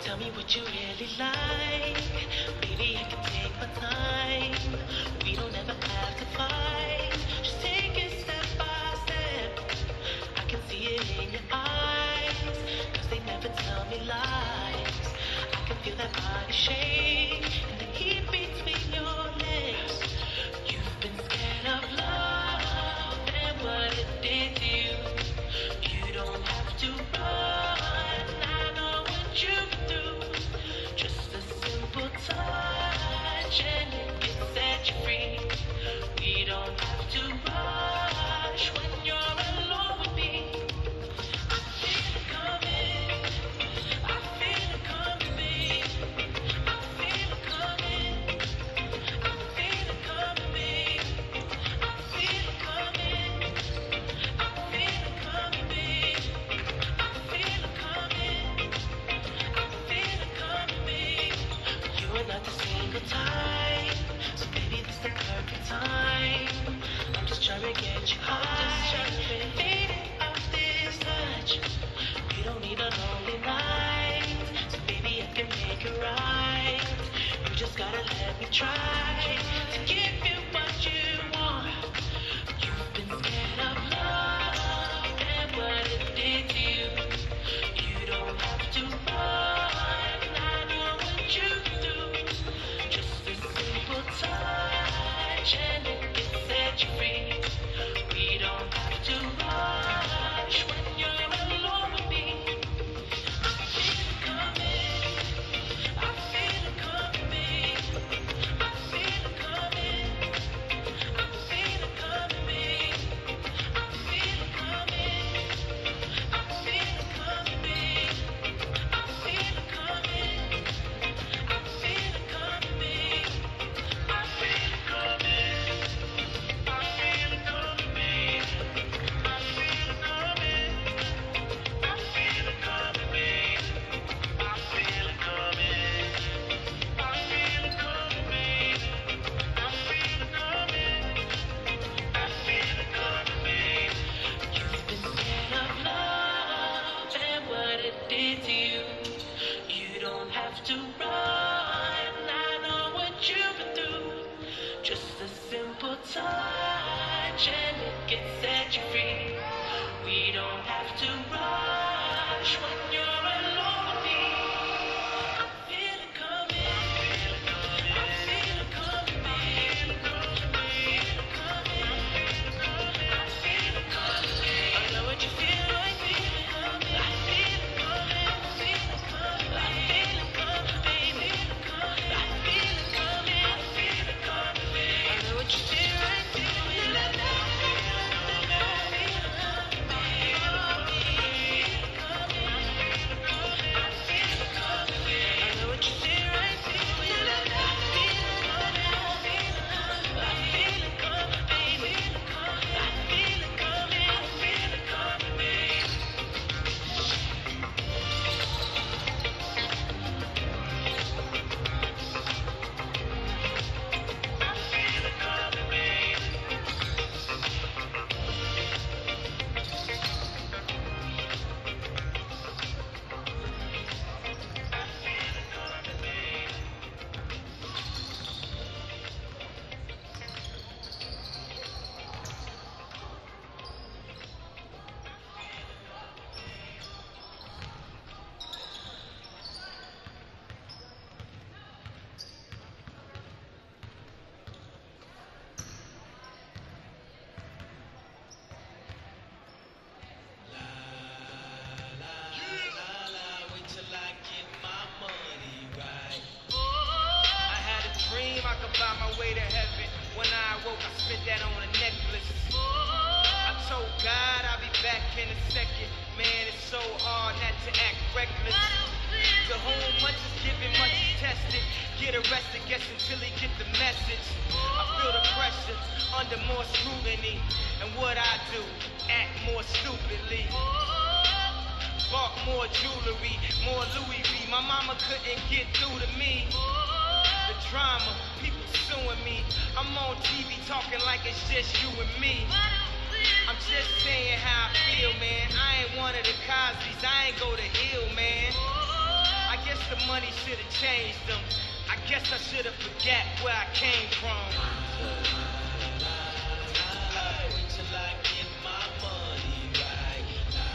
Tell me what you really like. Baby, I can take my time. We don't ever have to fight. Just take it step by step. I can see it in your eyes, 'cause they never tell me lies. I can feel that body shake and the heat between your legs. You've been scared of love and what it did to you. You don't have to run. I know what you can do. Just a simple touch and it can set you free. We don't have to rush when you're alone with me. I feel it coming. I feel it coming, babe. I feel it coming. I feel it coming, babe. I feel it coming. I feel it coming, babe. I feel it coming. I feel it coming, babe. You are not the single type, so baby, this the perfect time. I'm just trying to get you high, faded off this touch. We don't need a lonely night, so baby, I can make it right. You just gotta let me try to give you what you want. You've been scared of love and what it did to you. You don't have to run. I know what you can do. Just a simple touch and it can set you free. We don't have to rush when you're alone with me. I feel it coming. I feel it coming, babe. I feel it coming. I feel it coming, babe. I feel it coming. I feel it coming, babe. I feel it coming. I feel it coming, babe. I feel it coming. I feel it coming, babe. I feel it coming. I feel it coming, babe. I feel it coming. I feel it coming, babe. I feel it coming. I feel it coming, babe. You've been scared of love and what it did to you. You don't have to run. I know what you've been through. Just a simple touch and it can set you free. We don't have to rush when you're alone with me. I feel it coming. I feel it coming, babe. I feel it coming. I feel it coming. I know what you feel like. I feel it coming. I feel it coming. I feel it coming. I feel it coming, baby. I feel it coming. I feel it coming, babe. I know what you feel like. I feel it coming. I'm just saying how I feel, man. I ain't one of the Cosby's. I ain't go to Hill, man. I guess the money should have changed them. I guess I should have forgot where I came from. Wait till I get my money right.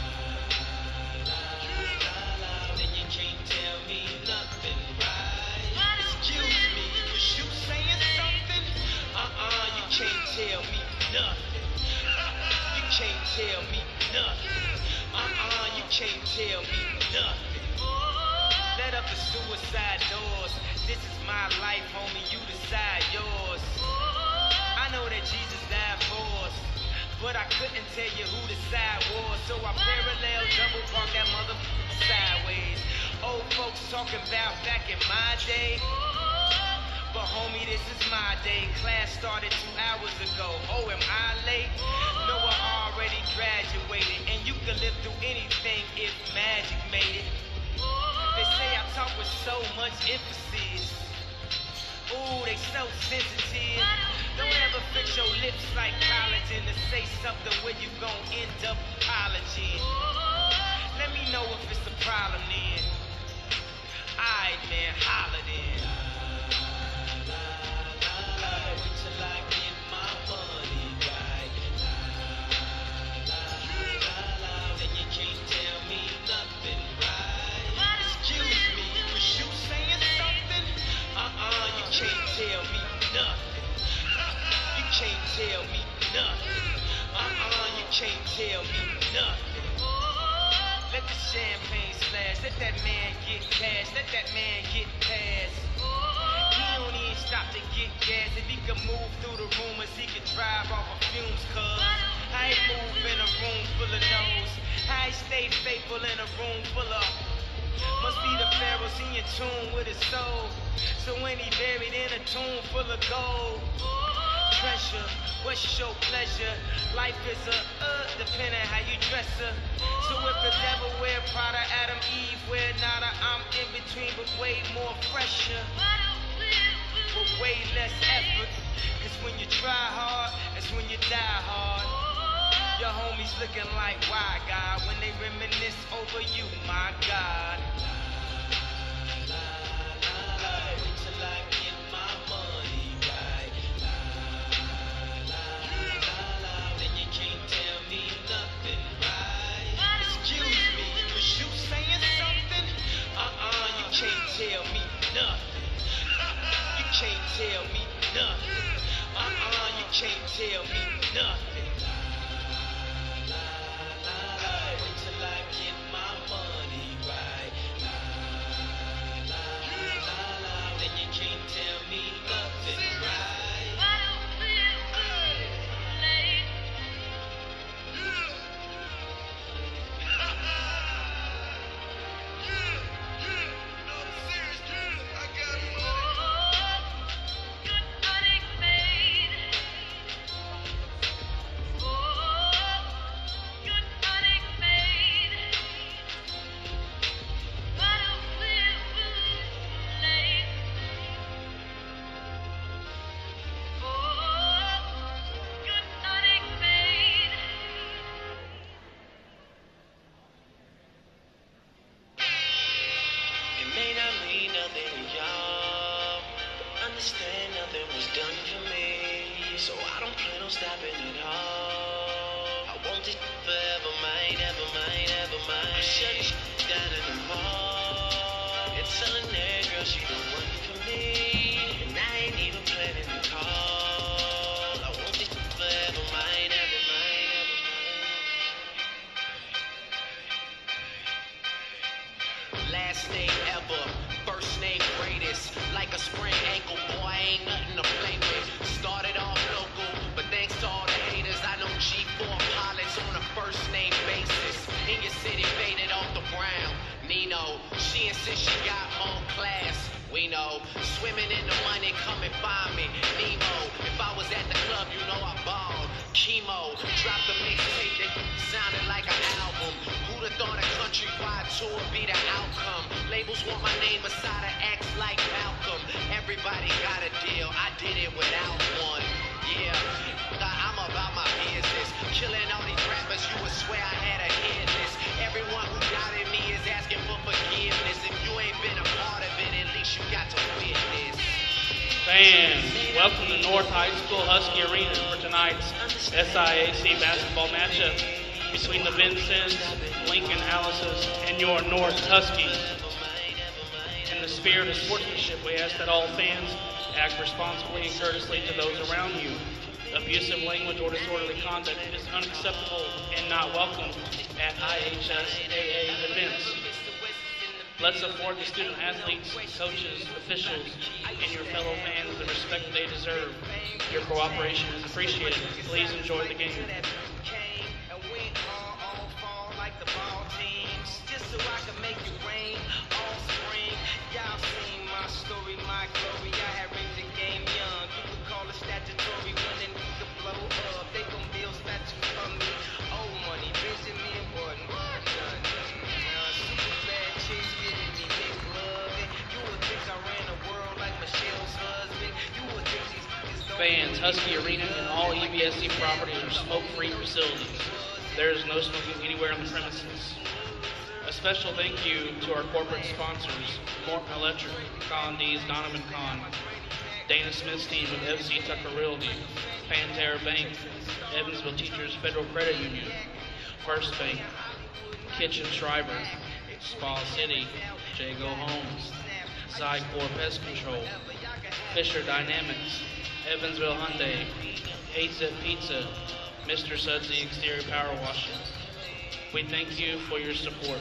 Then you can't tell me nothing, right? Excuse me, was you saying something? You can't tell me nothing. You can't tell me nothing. You can't tell me nothing. Let up the suicide doors. This is my life, homie, you decide yours. I know that Jesus died for us, but I couldn't tell you who the side was, so I parallel double park that motherfucker sideways. Old folks talking about back in my day, but homie, this is my day. Class started 2 hours ago. Oh, am I late? No, I already graduated, and you can live through anything if magic made it. They say I talk with so much emphasis. Ooh, they so sensitive. Don't ever fix your lips like collagen to say something where you gon' end up apologizing. Let me know if it's a problem then. Alright, man, holla then. Wait till I get my money right. Then you can't tell me nothing, right? Excuse me, was you saying something? You can't tell me nothing. You can't tell me nothing. You can't tell me nothing. Let the champagne splash, let that man get cash, let that man get past. He don't even stop to get gas. If he could move through the rumors, he could drive off of fumes, cuz I ain't move in a room full of no's. I stay faithful in a room full of. Must be the pharaohs, he in tune with his soul. So when he buried in a tomb full of gold. Treasure, what's your pleasure? Life is depending how you dress her. So if the devil wear Prada, Adam, Eve wear nada, I'm in between but way more pressure. With way less effort. Cause when you try hard, it's when you die hard. Your homies looking like, why God? When they reminisce over you, my God. Wait till I get my money right. Then you can't tell me nothing, right? Excuse me, was you saying something? You can't tell me nothing. You can't tell me nothing. You can't tell me nothing. Wait till I get my money right. Then you can't tell me nothing, right? Understand nothing was done for me, so I don't plan on stopping at all. I want this forever, mine, ever mine, ever mine. I'm shutting down in the mall. It's telling that girl she the one for me, and I ain't even planning to call. I want this forever, mine, ever mine, ever mine. Last name ever, first name greatest. Like a sprained ankle, boy, ain't nothing to play with. Started off local, but thanks to all the haters, I know G4 pilots on a first name basis. In your city, faded off the brown. Nino, she insists she got more class. We know, swimming in the money, come and find me. Nemo, if I was at the club, you know I balled. Chemo, dropped a mixtape that sounded like an album. Who'd have thought a countrywide tour be the outcome? Labels want my name beside an acts like Malcolm. Everybody got a deal, I did it without one. Yeah, I'm about my business. Killing all these rappers, you would swear I had a hit list. Everyone who doubted me is asking for forgiveness. If you ain't been a part of And welcome to North High School Husky Arena for tonight's SIAC basketball matchup between the Vincennes, Lincoln Alice's, and your North Huskies. In the spirit of sportsmanship, we ask that all fans act responsibly and courteously to those around you. Abusive language or disorderly conduct is unacceptable and not welcome at IHSAA events. Let's afford the student athletes, coaches, officials, and your fellow fans the respect they deserve. Your cooperation is appreciated. Please enjoy the game. Fans, Husky Arena and all EVSC properties are smoke-free facilities. There is no smoking anywhere on the premises. A special thank you to our corporate sponsors, Morton Electric, Colin D's Donovan Con, Dana Smith's team with FC Tucker Realty, Pantera Bank, Evansville Teachers Federal Credit Union, First Bank, Kitchen Schreiber, Spa City, Jago Homes, Zycor Pest Control, Fisher Dynamics, Evansville Hyundai, 8-Zip Pizza, Mr. Sudsy Exterior Power Washing. We thank you for your support.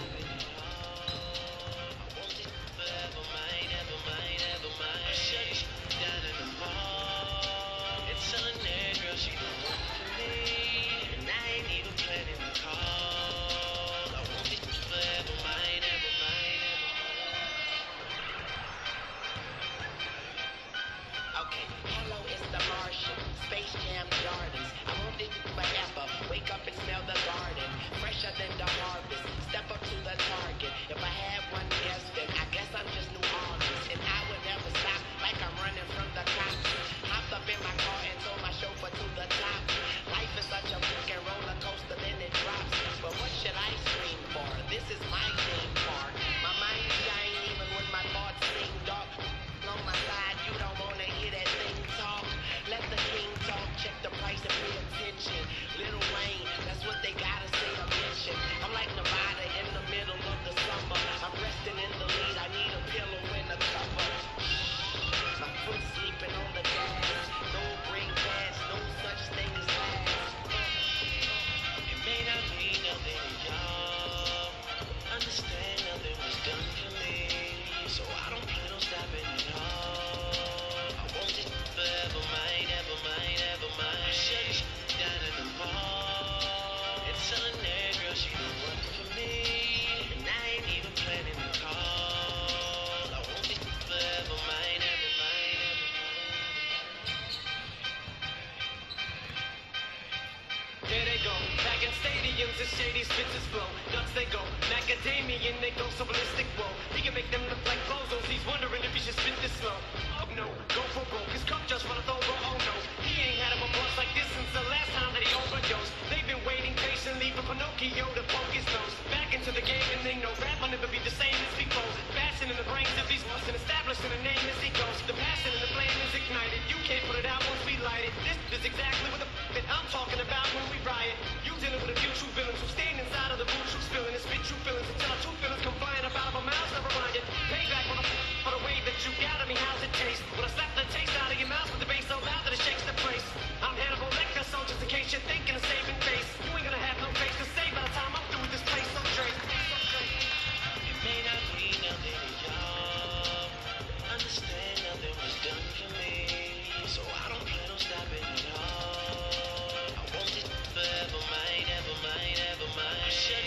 Shut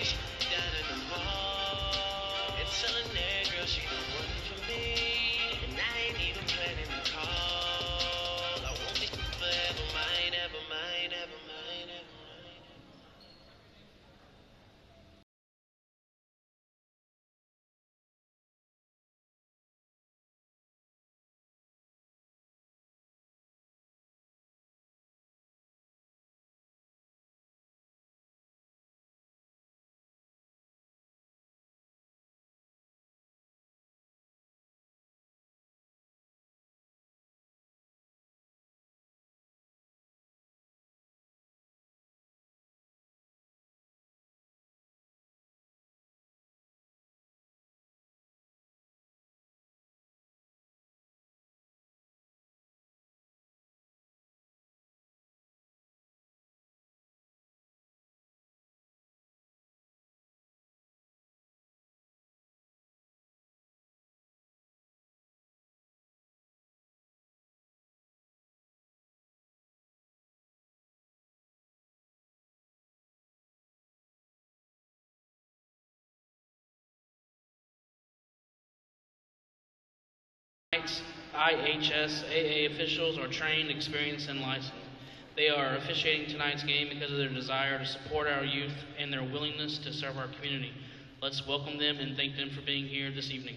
tonight's IHSAA officials are trained, experienced, and licensed. They are officiating tonight's game because of their desire to support our youth and their willingness to serve our community. Let's welcome them and thank them for being here this evening.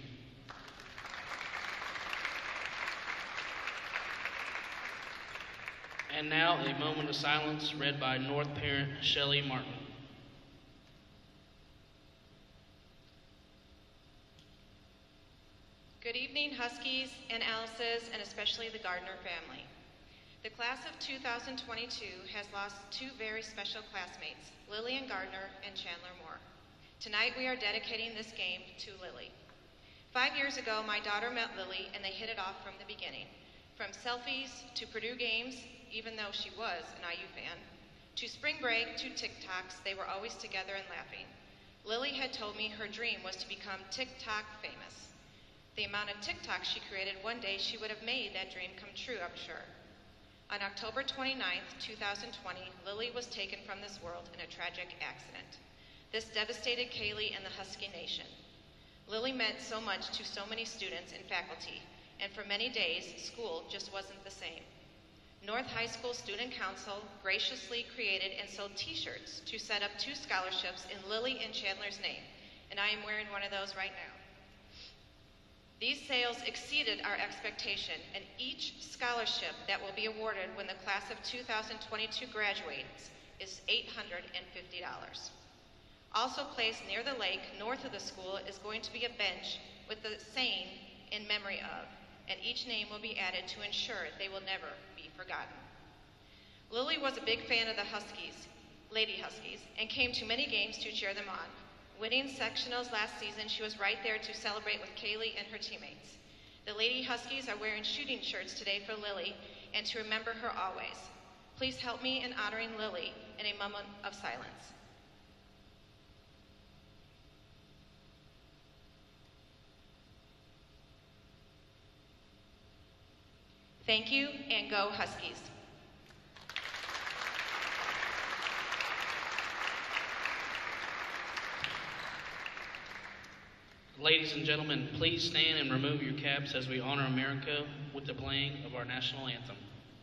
And now, a moment of silence read by North Parent Shelley Martin. Good evening, Huskies and Alice's, and especially the Gardner family. The class of 2022 has lost two very special classmates, Lillian Gardner and Chandler Moore. Tonight we are dedicating this game to Lily. 5 years ago, my daughter met Lily and they hit it off from the beginning. From selfies to Purdue games, even though she was an IU fan, to spring break to TikToks, they were always together and laughing. Lily had told me her dream was to become TikTok famous. The amount of TikToks she created, one day she would have made that dream come true, I'm sure. On October 29th, 2020, Lily was taken from this world in a tragic accident. This devastated Kaylee and the Husky Nation. Lily meant so much to so many students and faculty, and for many days, school just wasn't the same. North High School Student Council graciously created and sold t-shirts to set up 2 scholarships in Lily and Chandler's name, and I am wearing one of those right now. These sales exceeded our expectation, and each scholarship that will be awarded when the class of 2022 graduates is $850. Also placed near the lake north of the school is going to be a bench with the saying in memory of, and each name will be added to ensure they will never be forgotten. Lily was a big fan of the Huskies, Lady Huskies, and came to many games to cheer them on. Winning sectionals last season, she was right there to celebrate with Kaylee and her teammates. The Lady Huskies are wearing shooting shirts today for Lily and to remember her always. Please help me in honoring Lily in a moment of silence. Thank you, and go Huskies. Ladies and gentlemen, please stand and remove your caps as we honor America with the playing of our national anthem.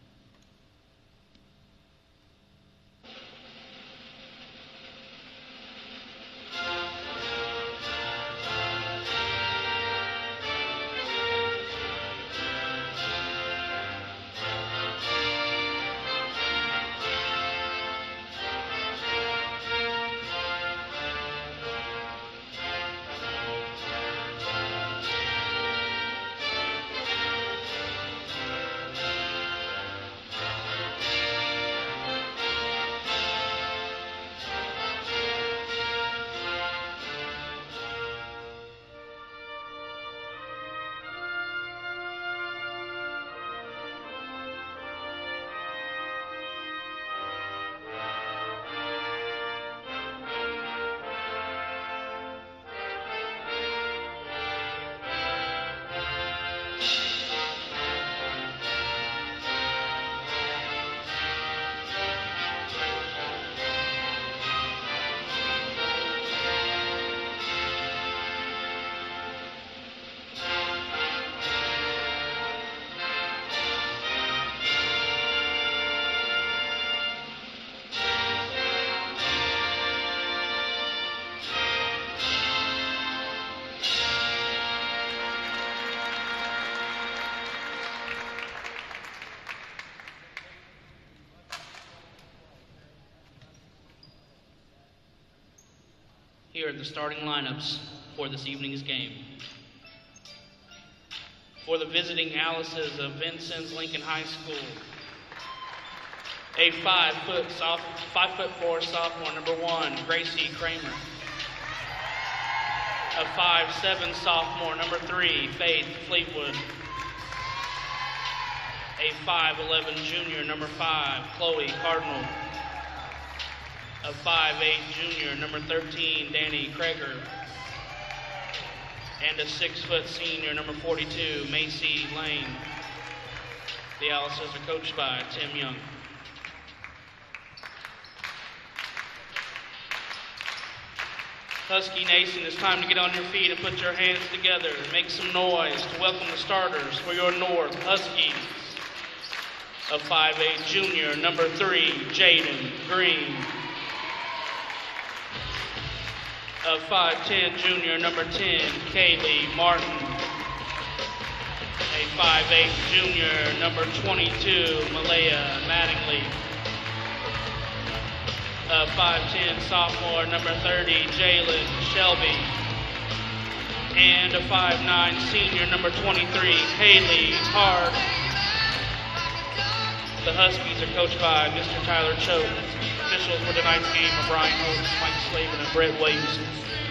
Here are the starting lineups for this evening's game. For the visiting Alice's of Vincennes Lincoln High School, a 5'4" sophomore, number 1, Gracie Kramer. A 5'7" sophomore, number 3, Faith Fleetwood. A 5'11" junior, number 5, Chloe Cardinal. A 5'8" junior, number 13, Danny Krager. And a 6' senior, number 42, Macy Lane. The Alices are coached by Tim Young. Husky Nation, it's time to get on your feet and put your hands together and make some noise to welcome the starters for your North Huskies. Of 5'8", junior, number 3, Jaden Green. Of 5'10", junior, number 10, Kaylee Martin. A 5'8", junior, number 22, Malaya Mattingly. A 5'10", sophomore, number 30, Jalen Shelby. And a 5'9", senior, number 23, Haley Hard. The Huskies are coached by Mr. Tyler Choate. Officials for tonight's game are Brian Oates, Mike Slavin, and Brett Williamson.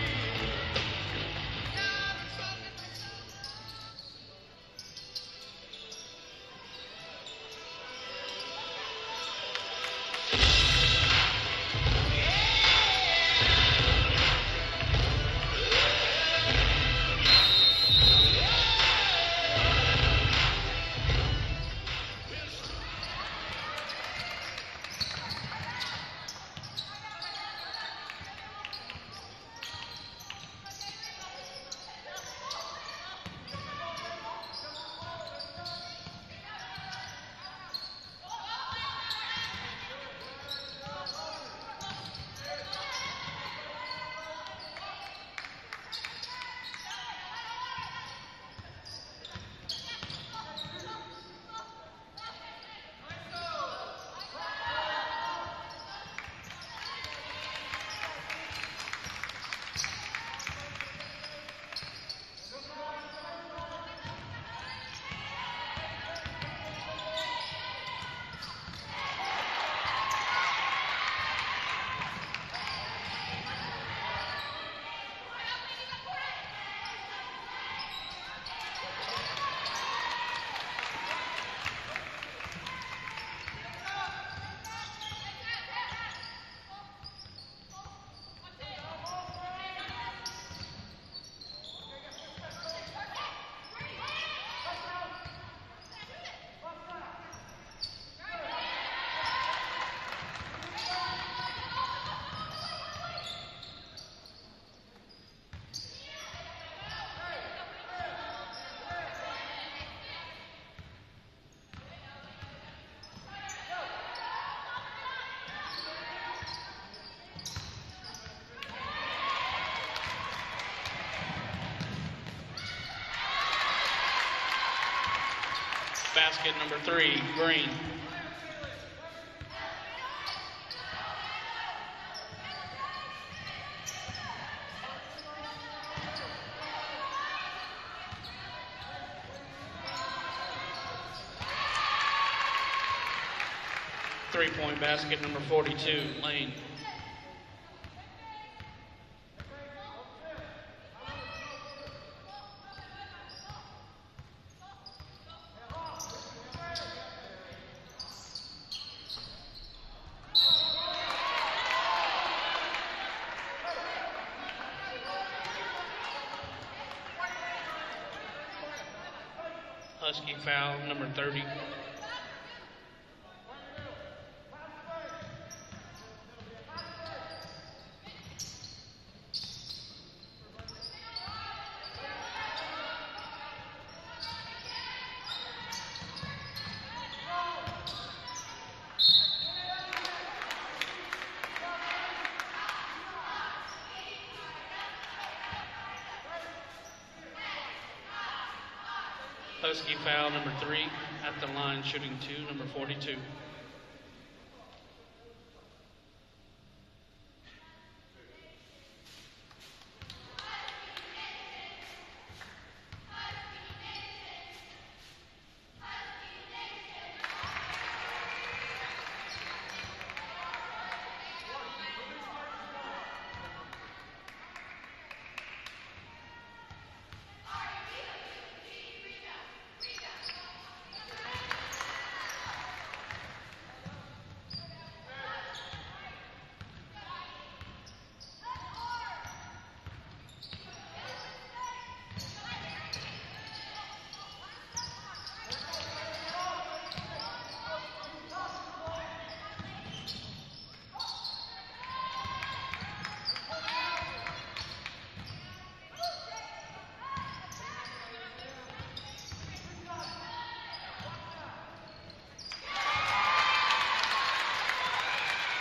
Basket number 3, Green. Three-point basket number 42, Lane. Husky foul number 30. Husky foul number 3 at the line, shooting 2, number 42.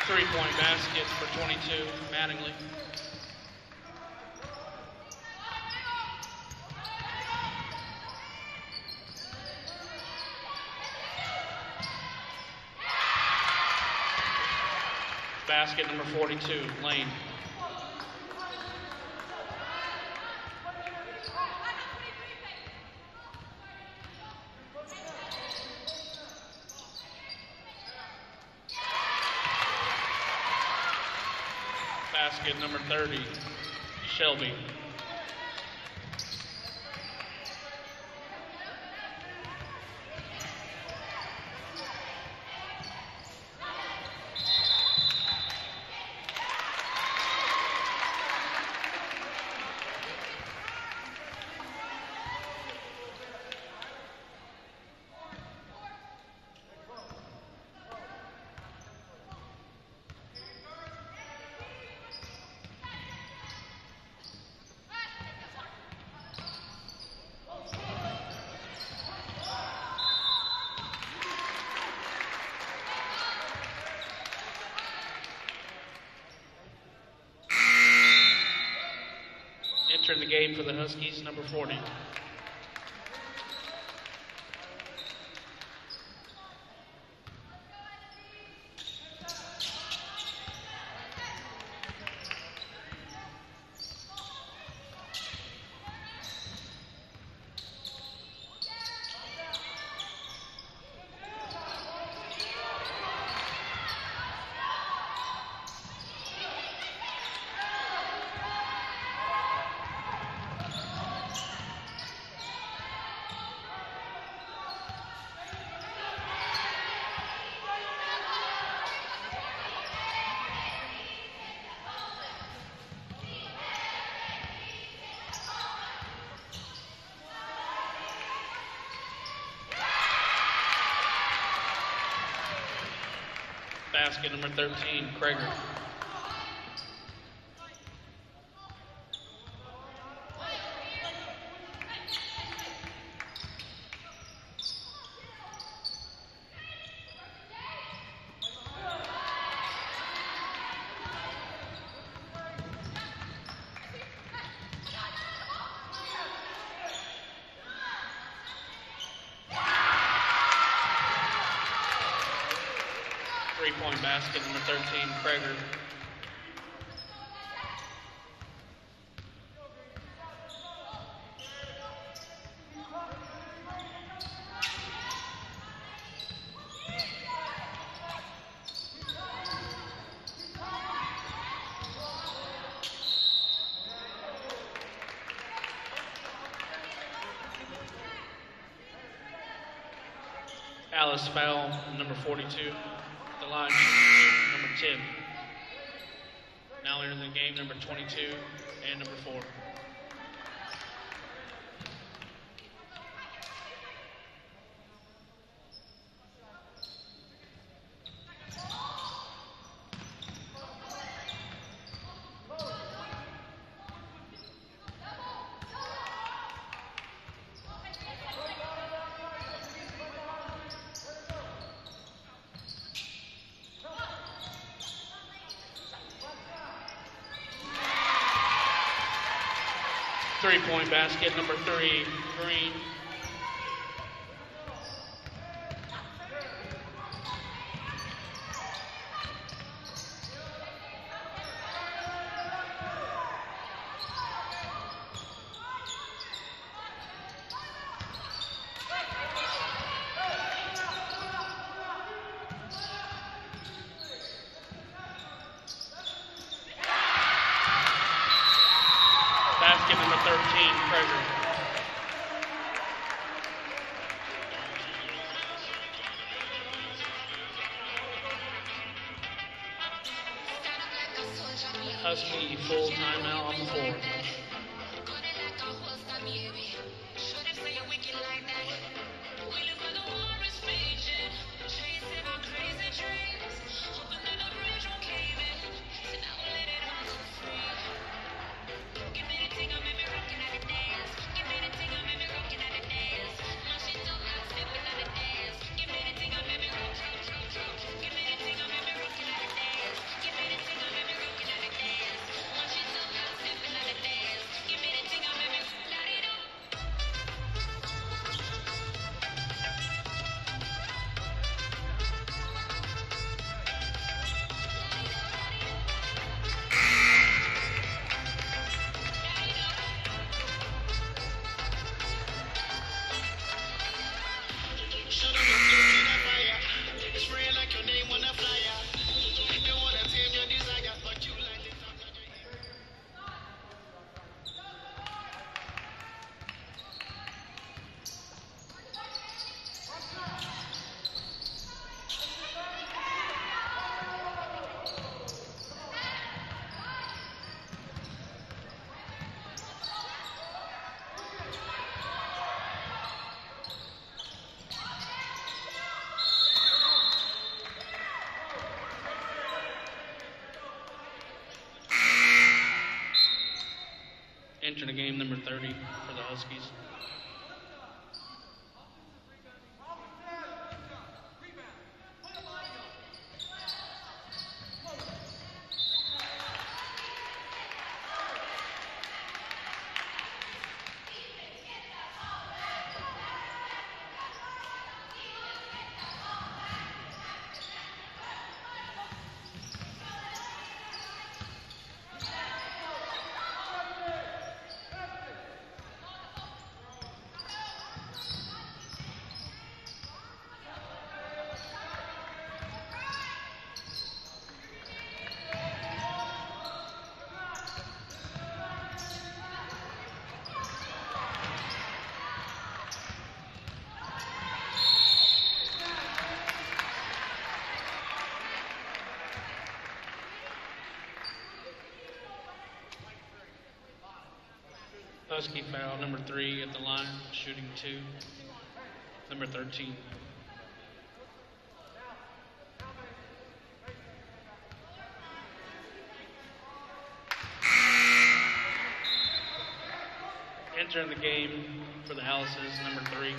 Three-point basket for 22, Mattingly. Basket number 42, Lane. Basket number 30, Shelby. Entering the game for the Huskies, number 40. Basket number 13, Krager. Three-point basket, number 13, Krager. Alice foul, number 42. The line, number 10. Now entering the game, number 22 and number 4. Three-point basket, number 3, Green. Basket number 13, Krager. Husky full timeout on the floor. Entering the game, number 30 for the Huskies. Husky foul, number 3 at the line, shooting 2. Number 13. Entering the game for the Alice's, number 3.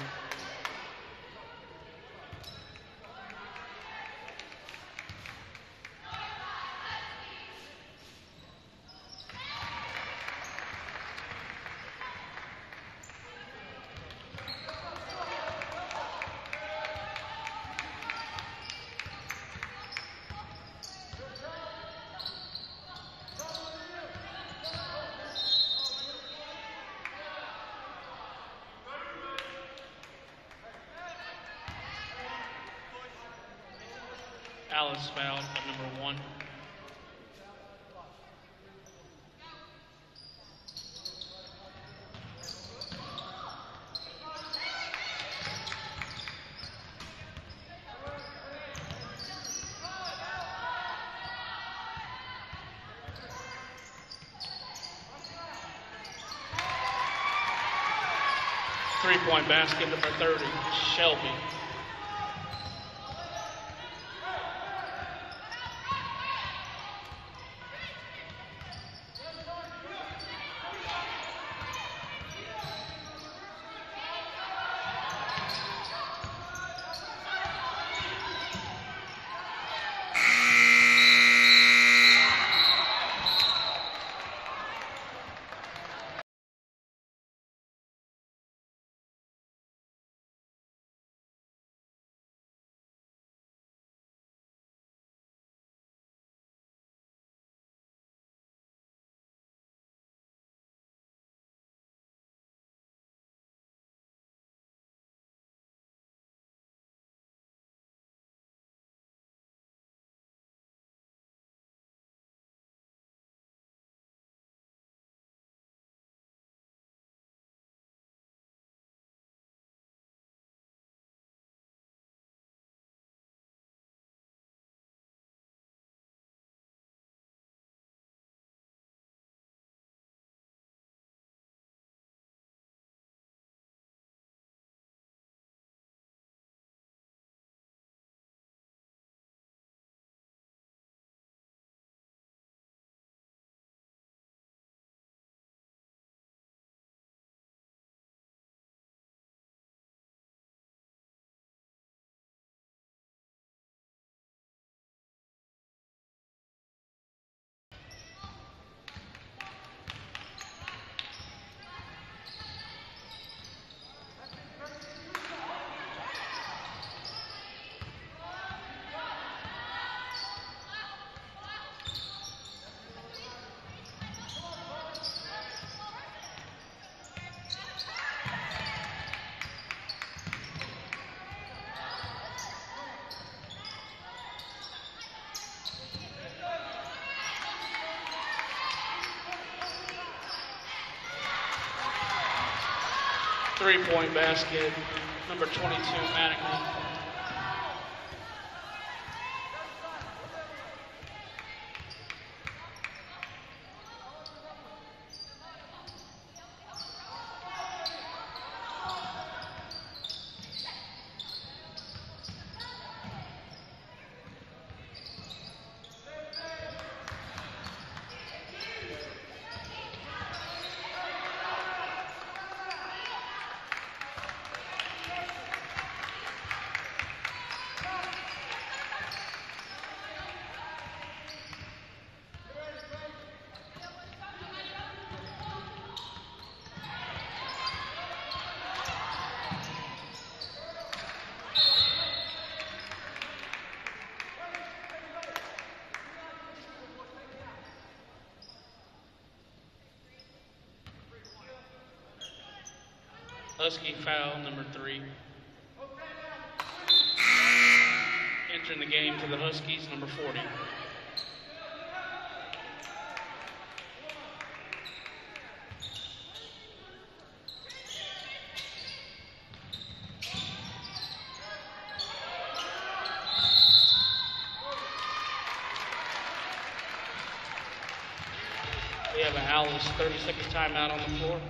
Alice fouled at number 1. Three-point basket, number 30, Shelby. Three-point basket, number 22, Mattingly. Husky foul number 3. Entering the game for the Huskies, number 40. We have an Owls 30-second timeout on the floor.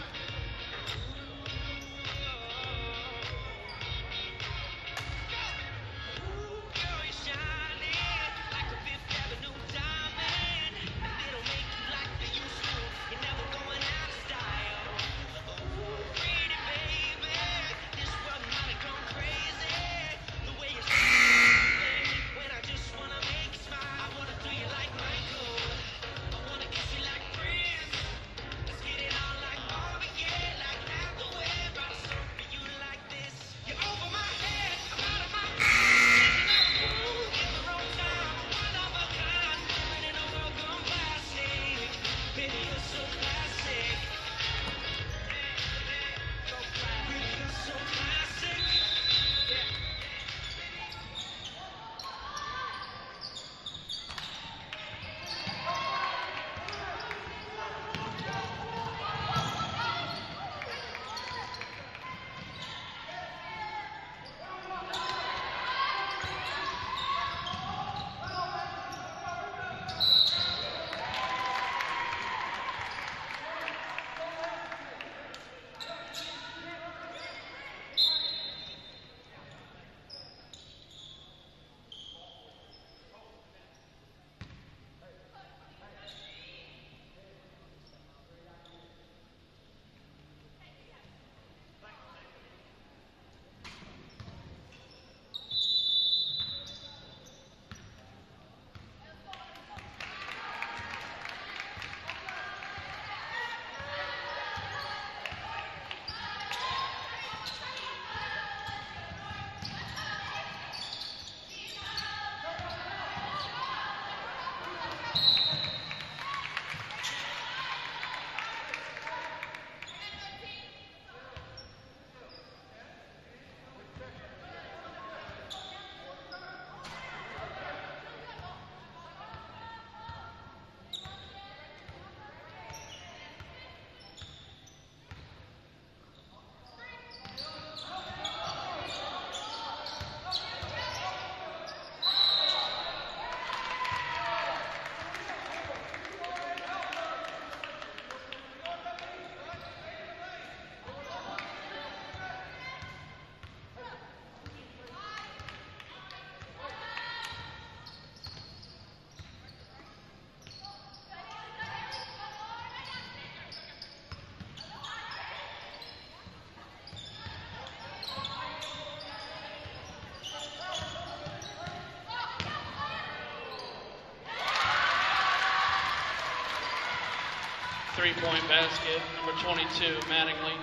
Three-point basket, number 22, Mattingly.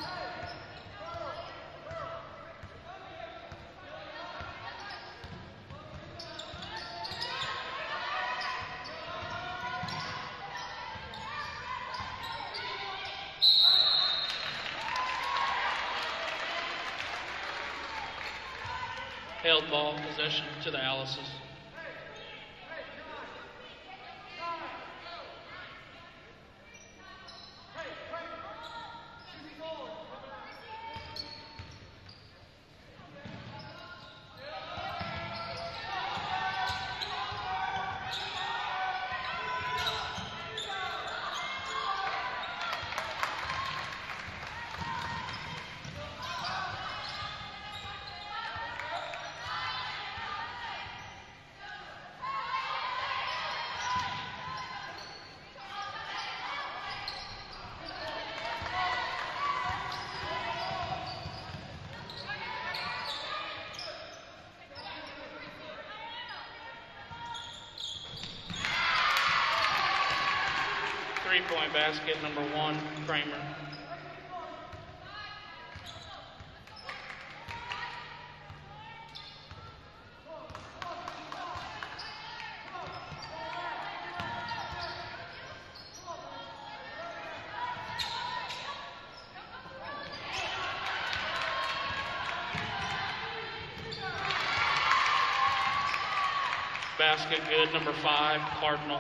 Held ball possession to the Alices. Three-point basket, number 1, Kramer. Basket good, number 5, Cardinal.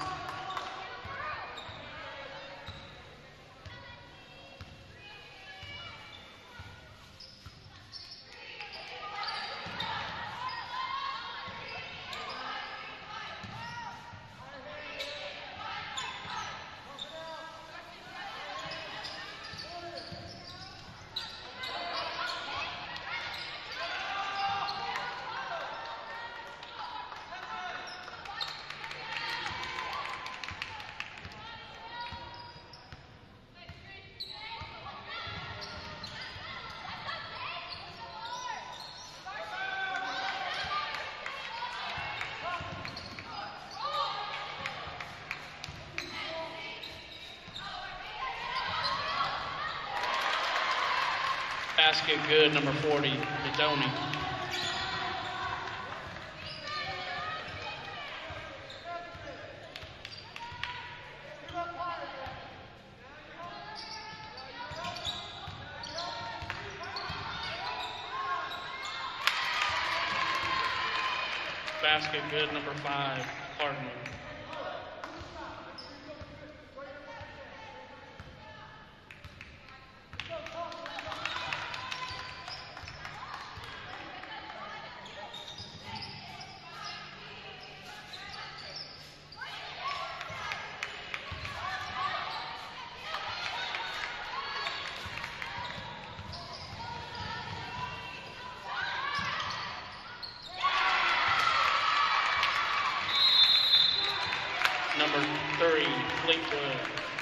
Basket good, number 40, Bedoni. Basket good, number 5, Cardinal. Number 3, Fleetwood.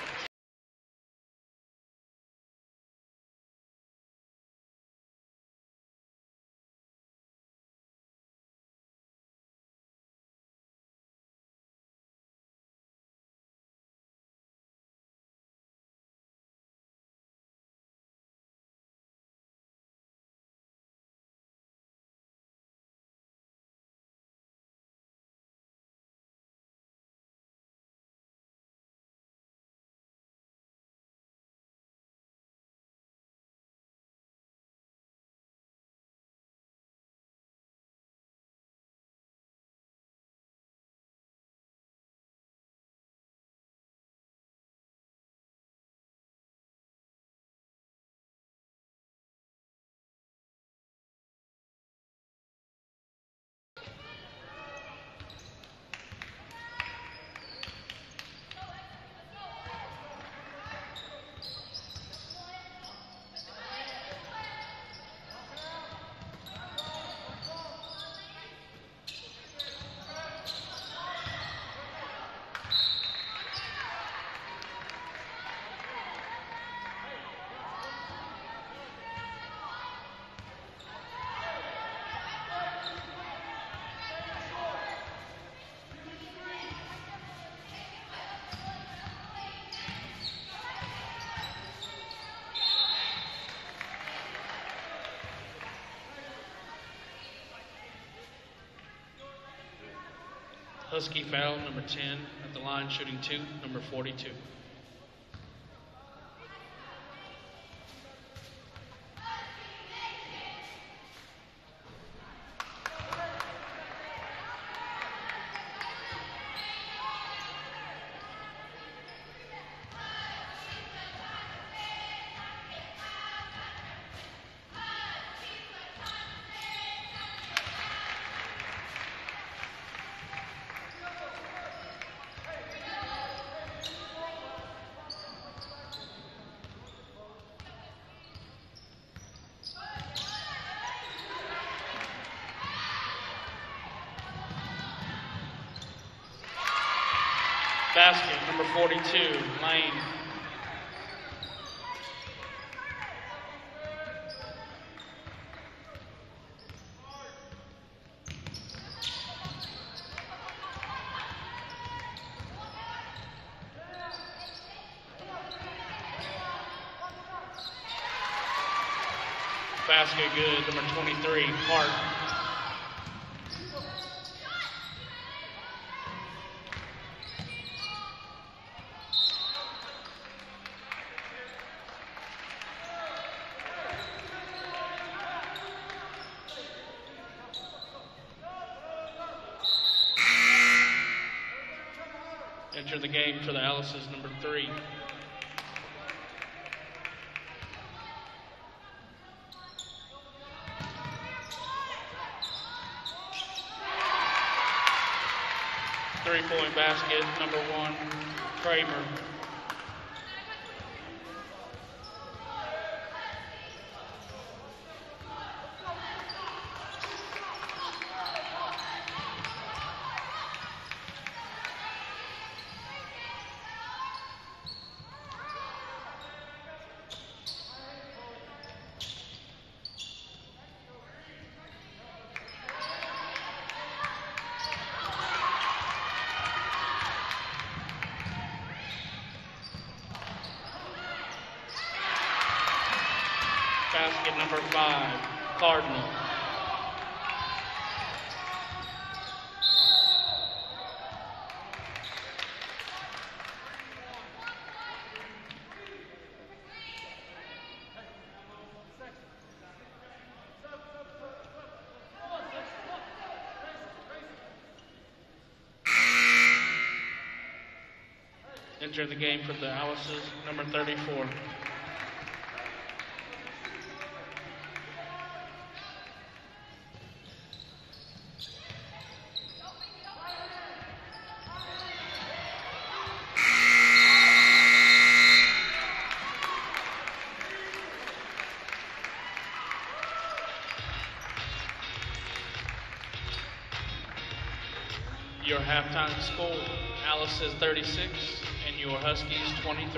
Husky foul, number 10, at the line, shooting 2, number 42. Basket, number 42, Lane. Basket good, number 23, Hart. Enter the game for the Alice's number 3. Three-point basket, number 1, Kramer. Basket number 5, Cardinal. Enter the game for the Alice's number 34. Your halftime score, Alice's 36 and your Huskies 23.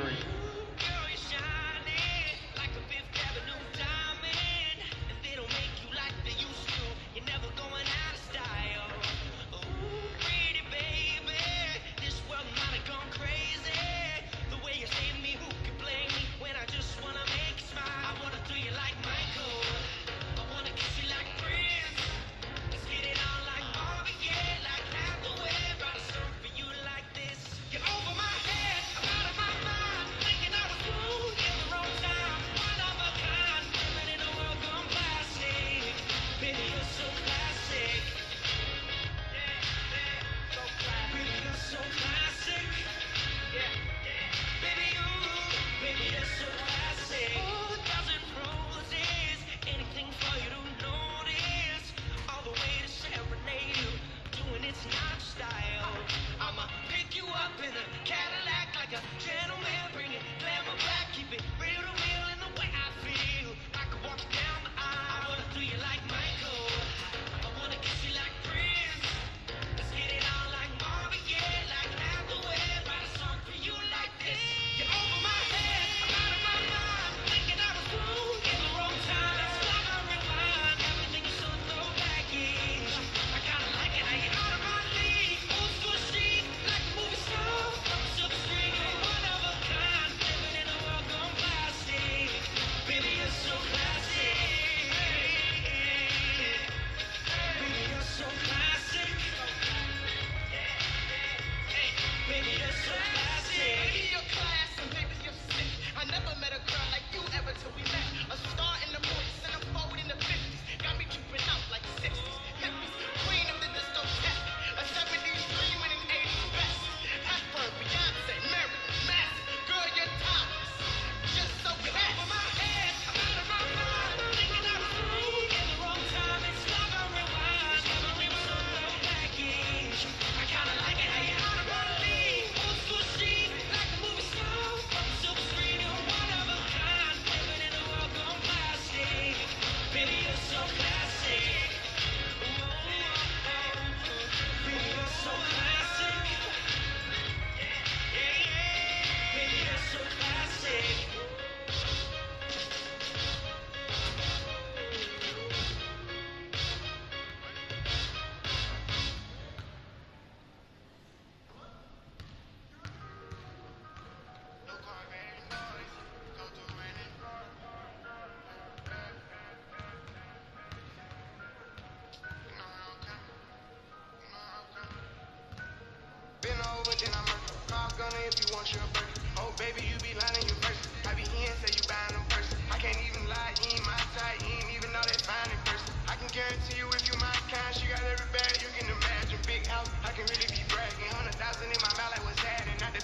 Can really be bragging. 100,000 in my mouth, like what's happening?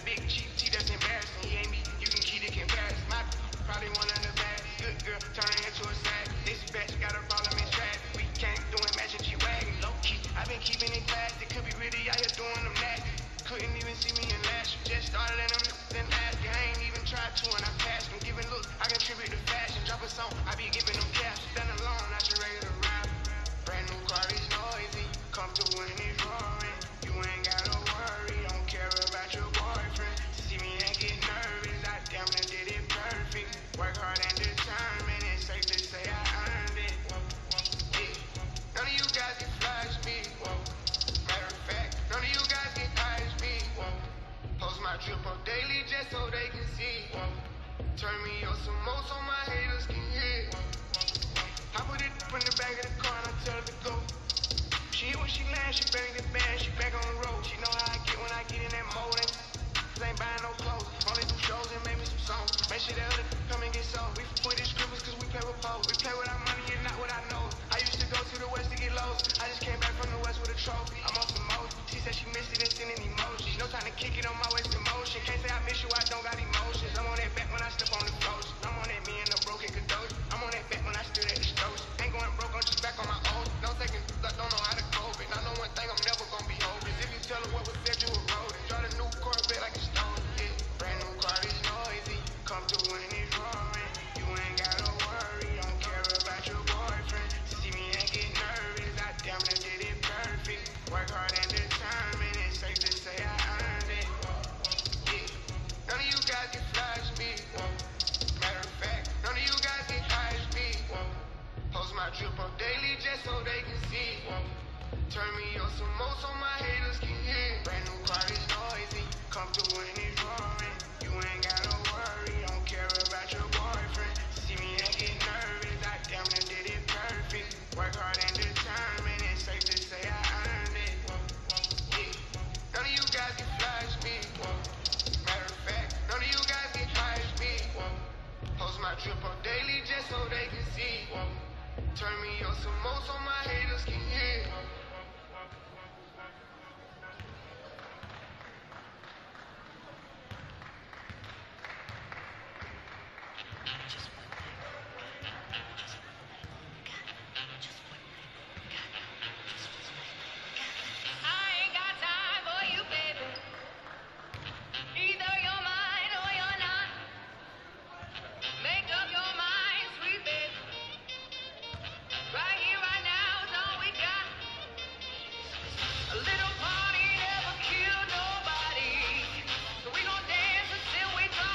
and kick it on my waist in motion. Can't say I miss you, I don't got emotions. I'm on that back when I step on the floors. I'm on that me and the broken cadoge. I'm on that back when I stood at the stove. Ain't going broke, I'm just back on my own. No second, don't know how to cope it. I know one thing, I'm never gonna be hopeless. If you tell her what was said, you were rolling. Drive a new Corvette like a stone. Yeah, brand new car is noisy. Come through when it's roaring. You ain't gotta worry, don't care about your boyfriend. See me and get nervous, I damn near did it perfect. Work hard and determined, it's safe to say I earned it. Yeah, none of you guys can flash me. Matter of fact, none of you guys can hide me. Post my drip up daily just so they can see. Turn me up some more so my haters can hear. Brand new car is noisy, come through when it's roaring. You ain't gotta worry, don't care about your boyfriend. See me and get nervous, I damn near did it perfect. Work hard and determined, it's safe to say I earned it. Yeah, none of you guys can flash me. Matter of fact, none of you guys can hide me. Post my drip up daily just so they can see. Turn me up some more so my haters can hear. I ain't got time for you, baby. Either you're mine or you're not. Make up your mind, sweet baby. Right here, right now is all we got. A little party never killed nobody. So we gon' dance until we drop.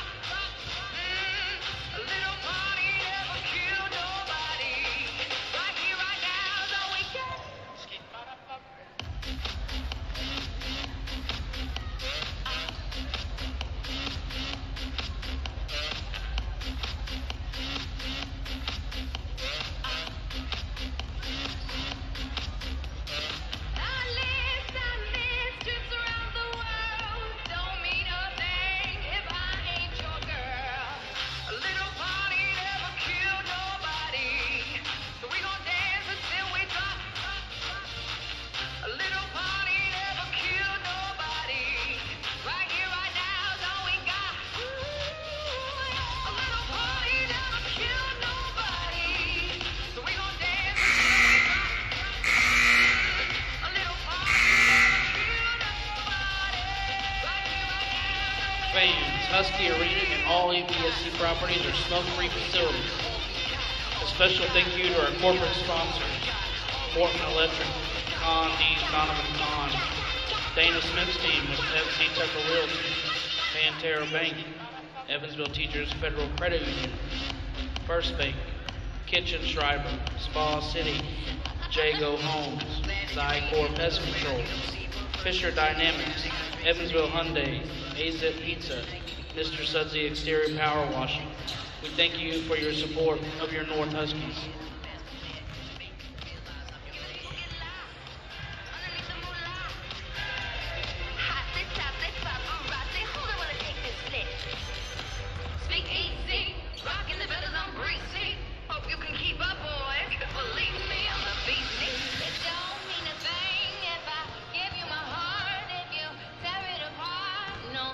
A little party never killed nobody. Right here, right now is all we got. I live trips around the world. Don't mean a thing if I ain't your girl. A little party never killed nobody. So we gon' dance until we drop. A little party never killed nobody. Right here, right now is all we got. A little party never killed nobody. So we gon' dance until we drop. A little party never killed nobody. Right here, right now. Fans, Husky Arena and all EVSC properties are smoke-free facilities. A special thank you to our corporate sponsors, Morton Electric, Con D's Donovan Con, Dana Smith's team with FC Tucker Realty, Pantera Bank, Evansville Teachers Federal Credit Union, First Bank, Kitchen Schreiber, Spa City, Jago Homes, Zycor Pest Control, Fisher Dynamics, Evansville Hyundai, AZ Pizza, Mr. Sudsy Exterior Power Washing. We thank you for your support of your North Huskies. Speak easy, rockin' the betters, I'm breezy. Hope you can keep up, boy. Believe me, I'm the beast. It don't mean a thing if I give you my heart, if you tear it apart. No,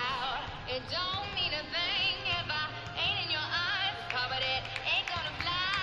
it don't mean a thing if I ain't in your eyes. But it ain't gonna fly.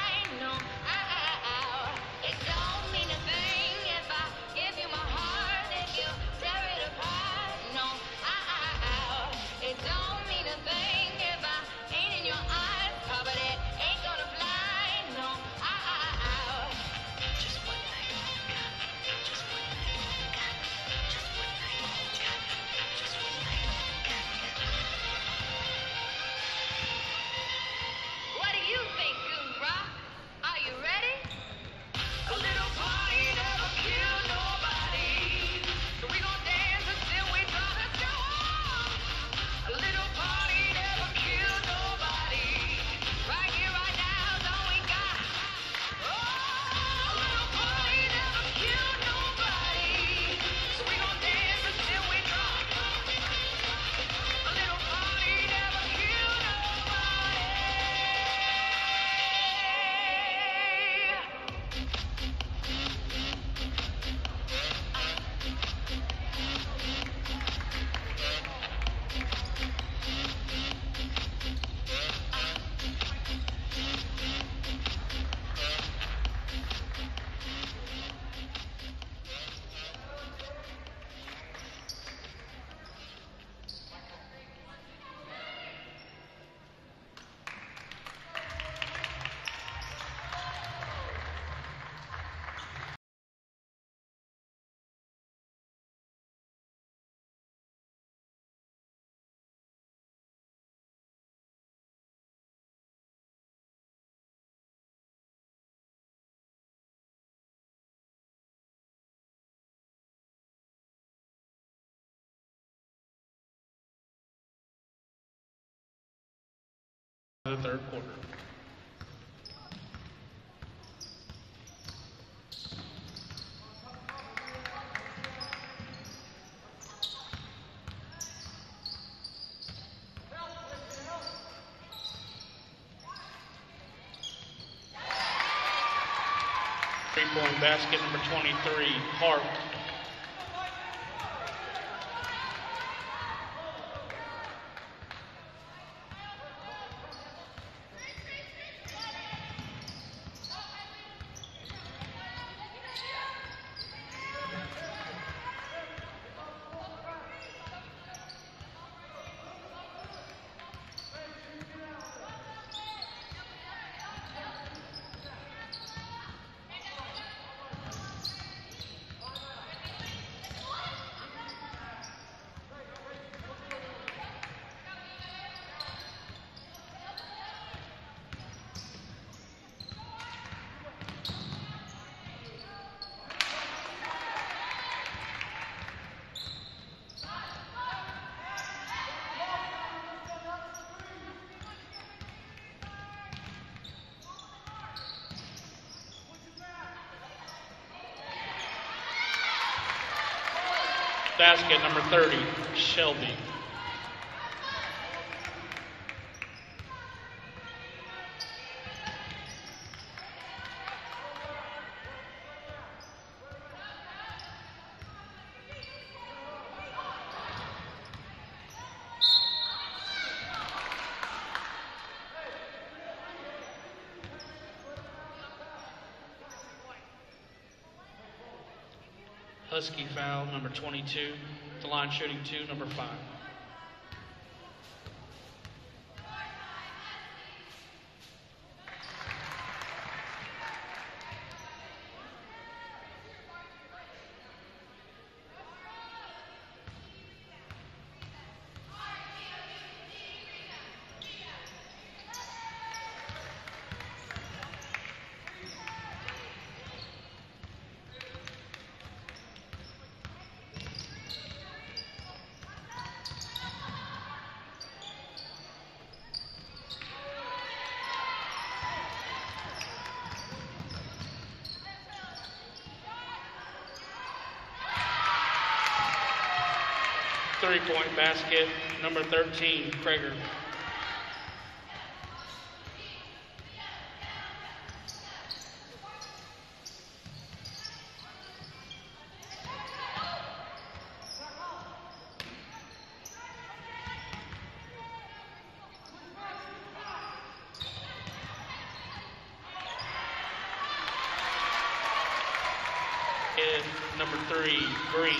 the third quarter. Three-point basket, number 23, Park. Basket, number 30, Shelby. Husky foul, number 22. The line shooting 2, number 5. Three-point basket, number 13, Krager. And number 3, Green.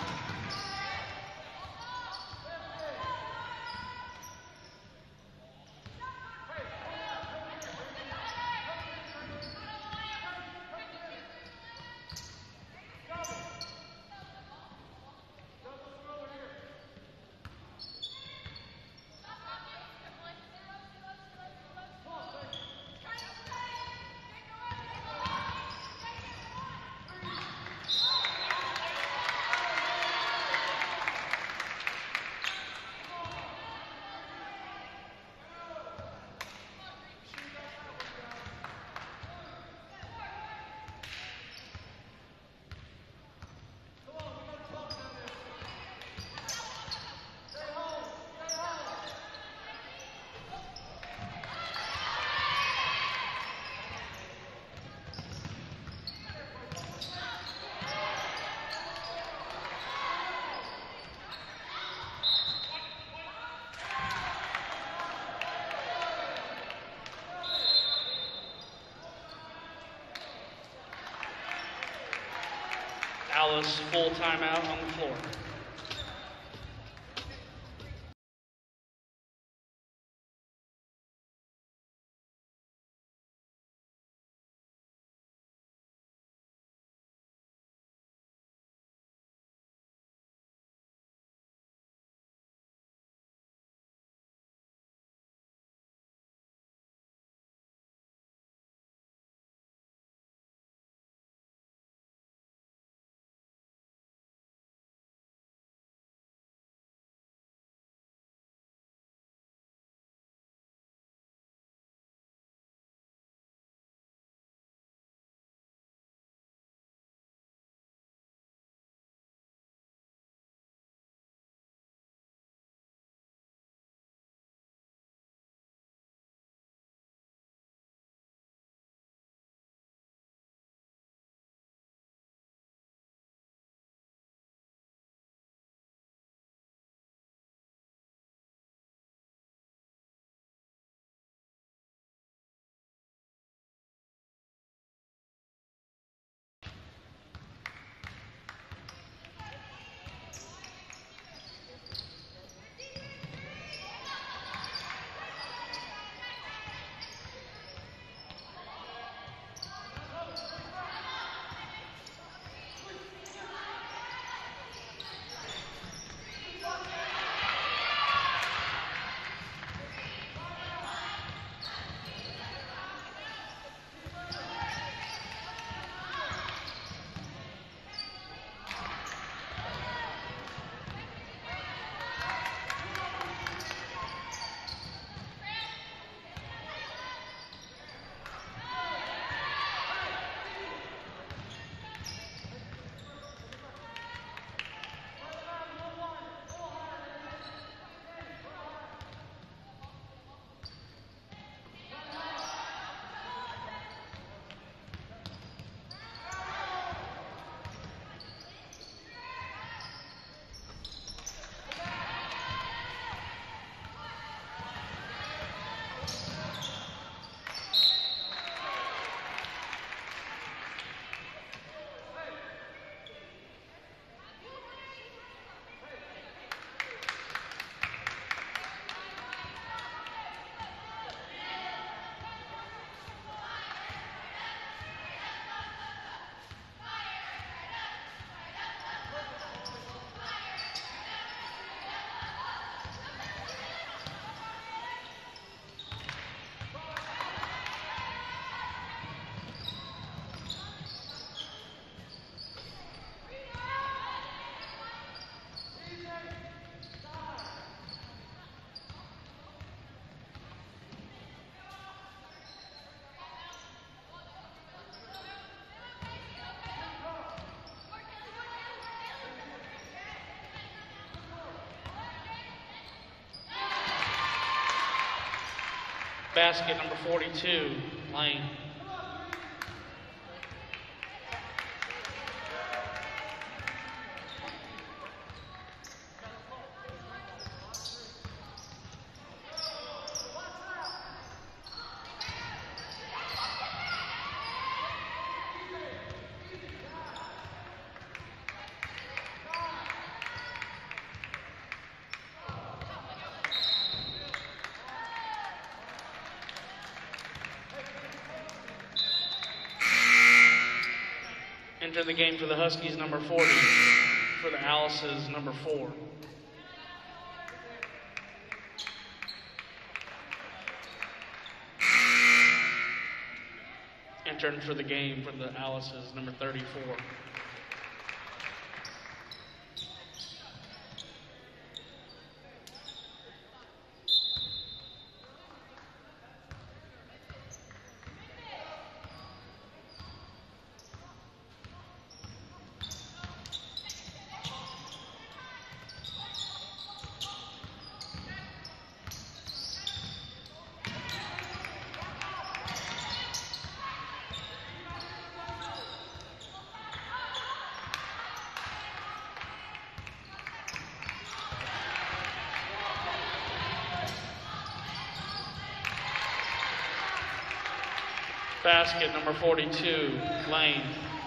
Alice, full timeout on the floor. Basket number 42, Lane. Enter the game for the Huskies, number 40. For the Alices, number 4. Entering for the game for the Alices, number 34. Basket number 42, Lane.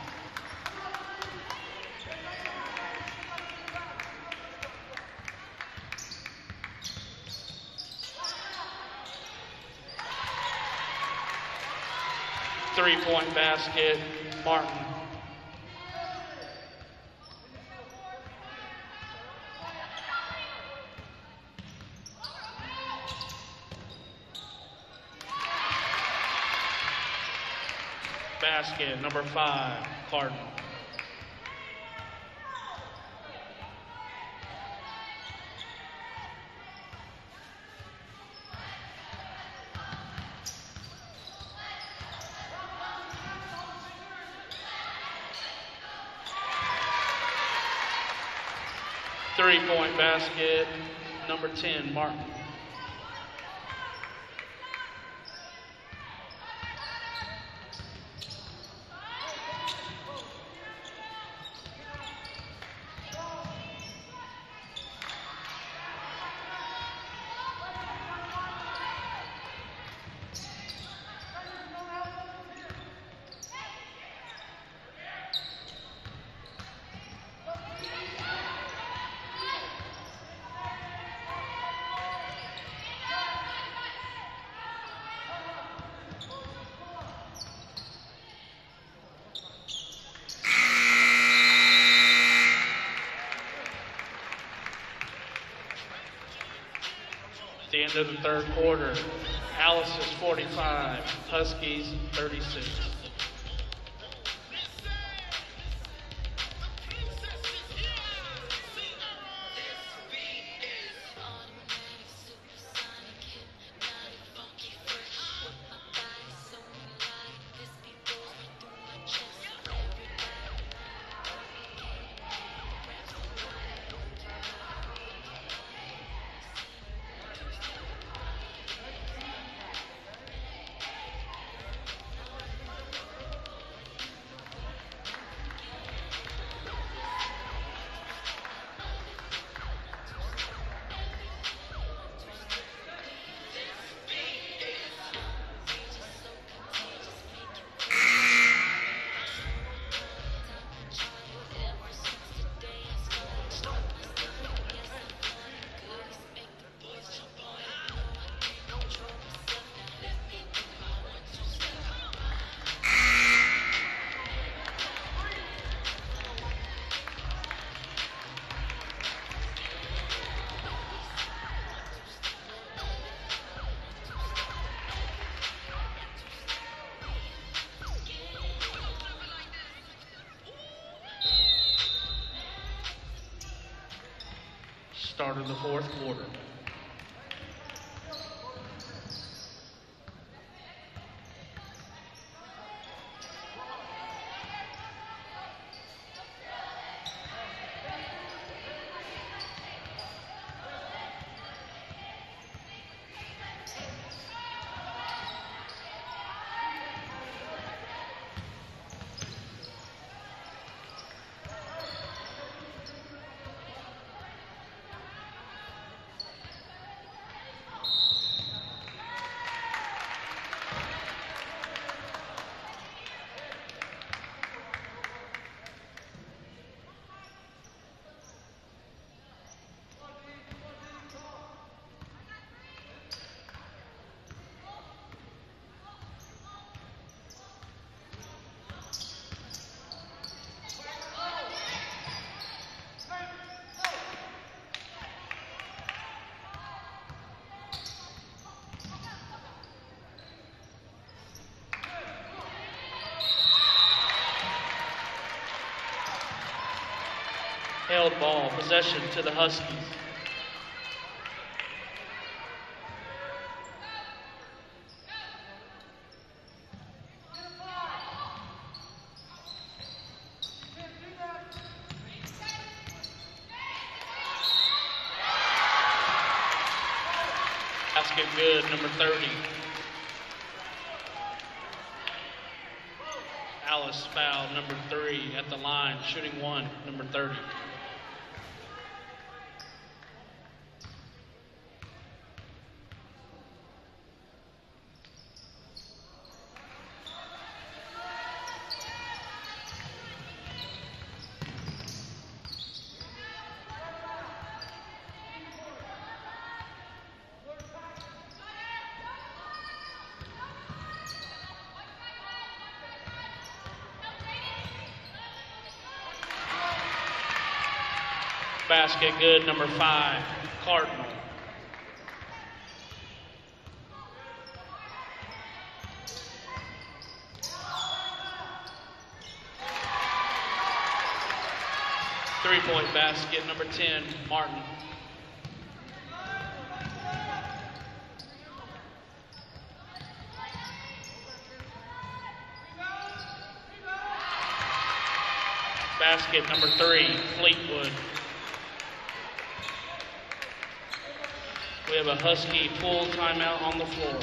Three-point basket, Martin. Basket number 5, Cardinal. Three-point basket, number 10, Martin. The end of the third quarter, Alice's 45, Huskies 36. Start of the fourth quarter. Held ball, possession to the Huskies. Basket good, number 30. Alice foul, number 3 at the line, shooting 1, number 30. Basket good, number 5, Cardinal. Three-point basket, number 10, Martin. Basket, number 3, Fleetwood. We have a Husky full timeout on the floor.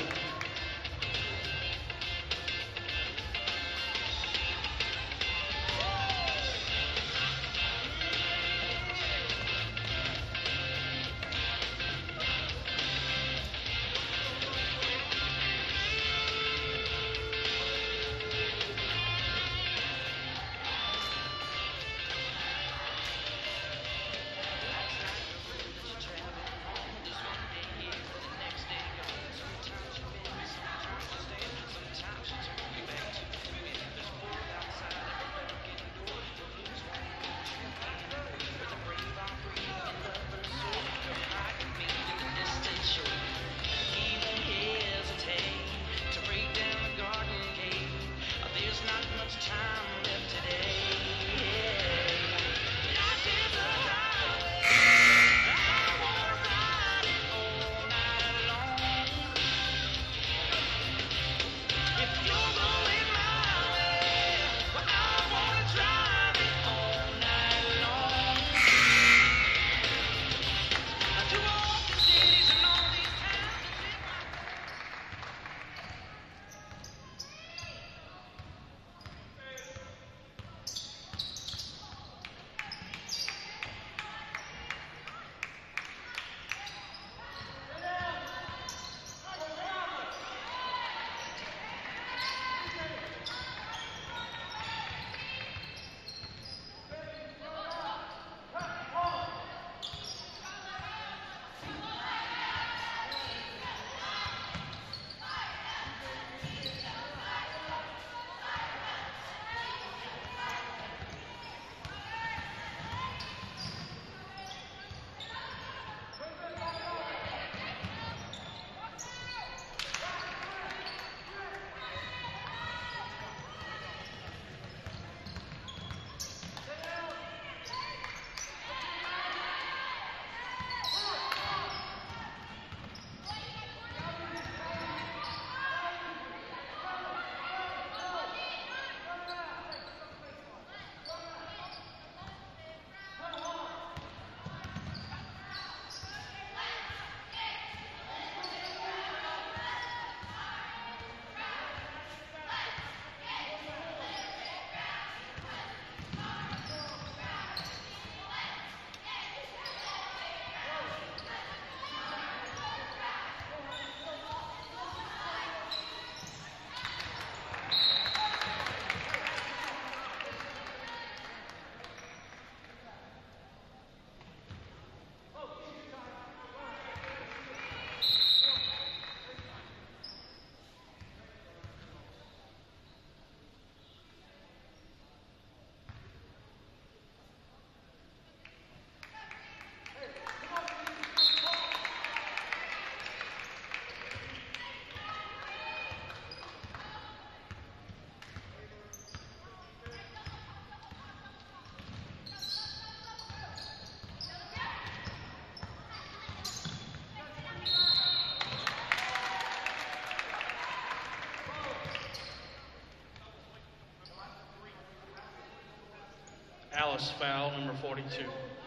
Alice foul, number 42.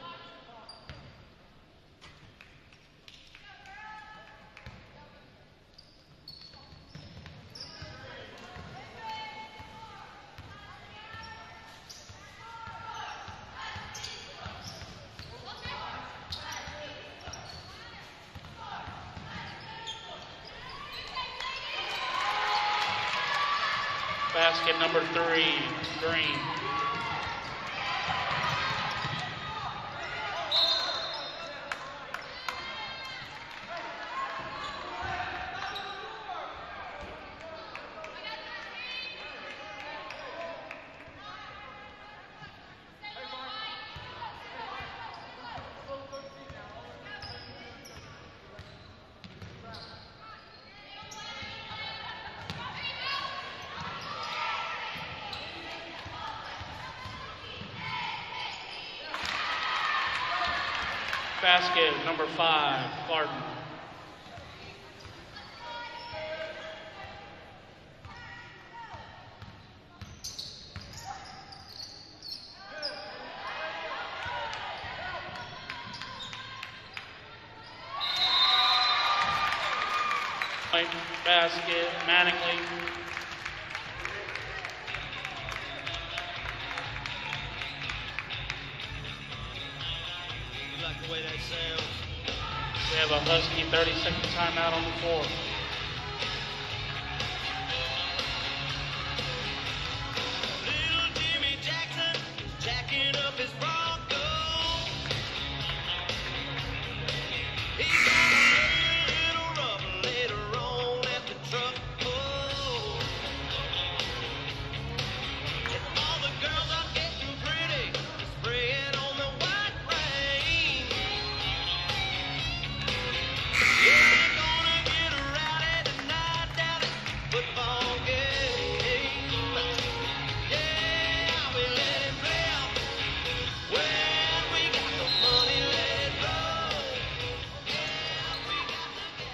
Basket number 3, Green. Basket number 5, Gardner. Basket, Mattingly. We have a Husky 30-second timeout on the floor. Little Jimmy Jackson is jacking up his Bronco. He's gonna get a little rough later on at the truck pull. And all the girls are getting pretty, spraying on the white rain. Yeah, gonna get rowdy tonight down at football game. Yeah, we let it play out. When we got the money, let it roll. Yeah, we got the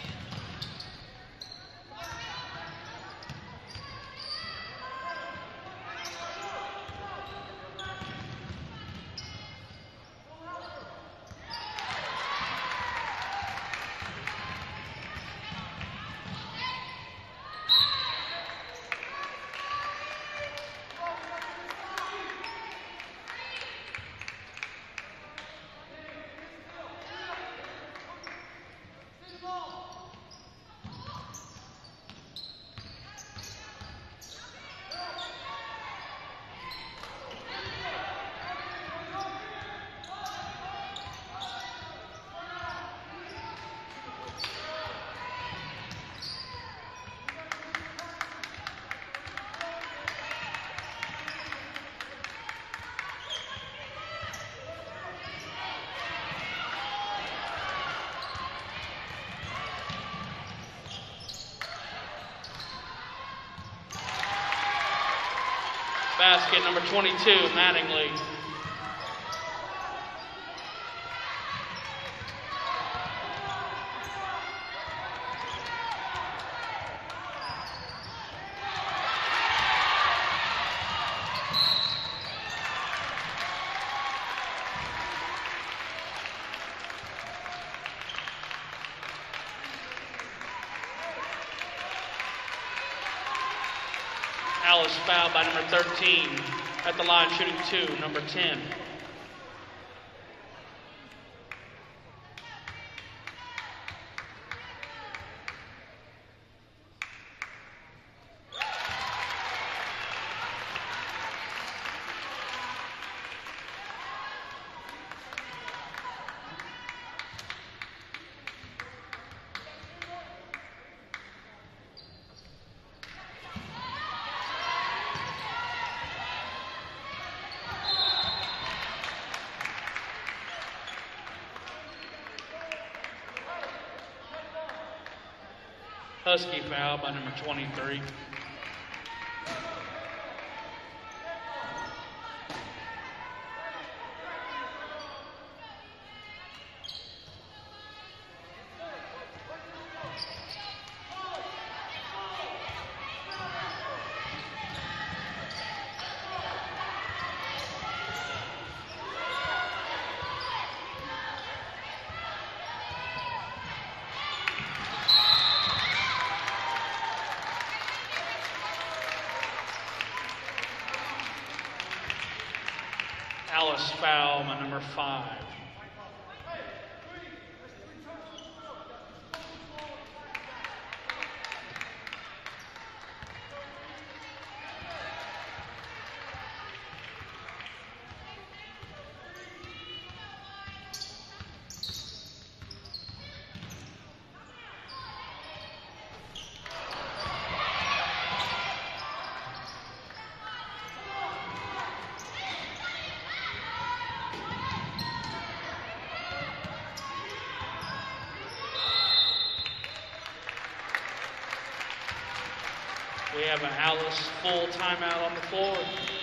Basket number 22, Mattingly. Alice fouled by number 13. At the line shooting 2, number 10. Husky foul by number 23. Alice foul by number 5. We have an Alice full timeout on the floor.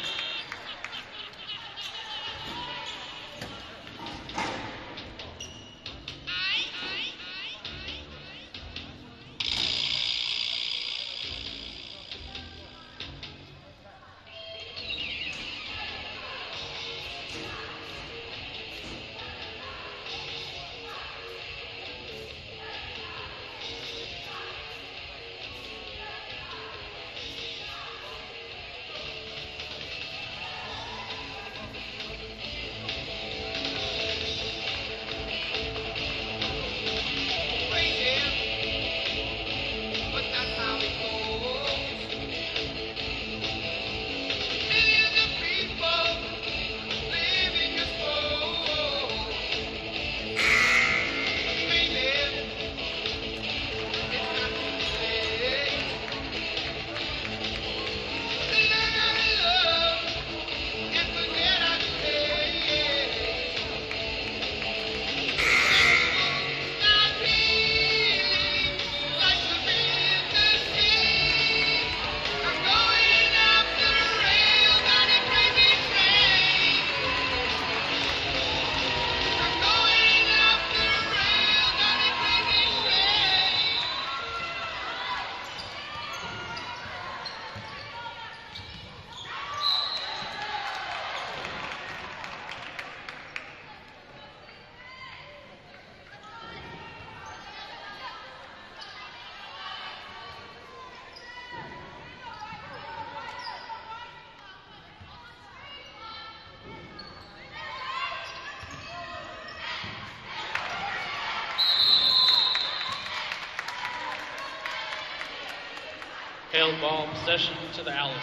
Held ball possession to the Alices.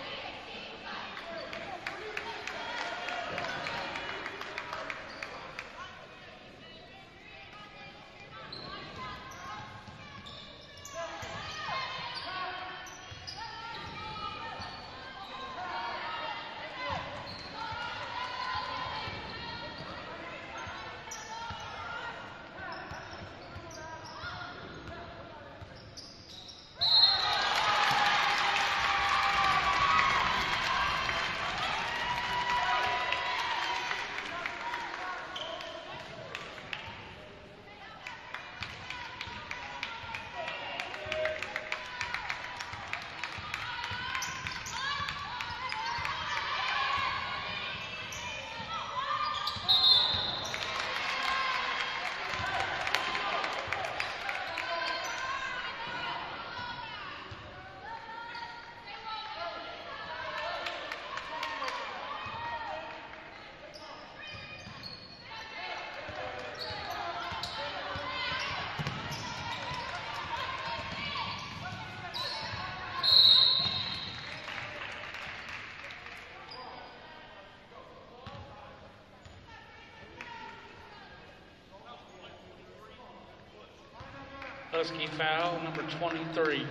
Husky foul, number 23.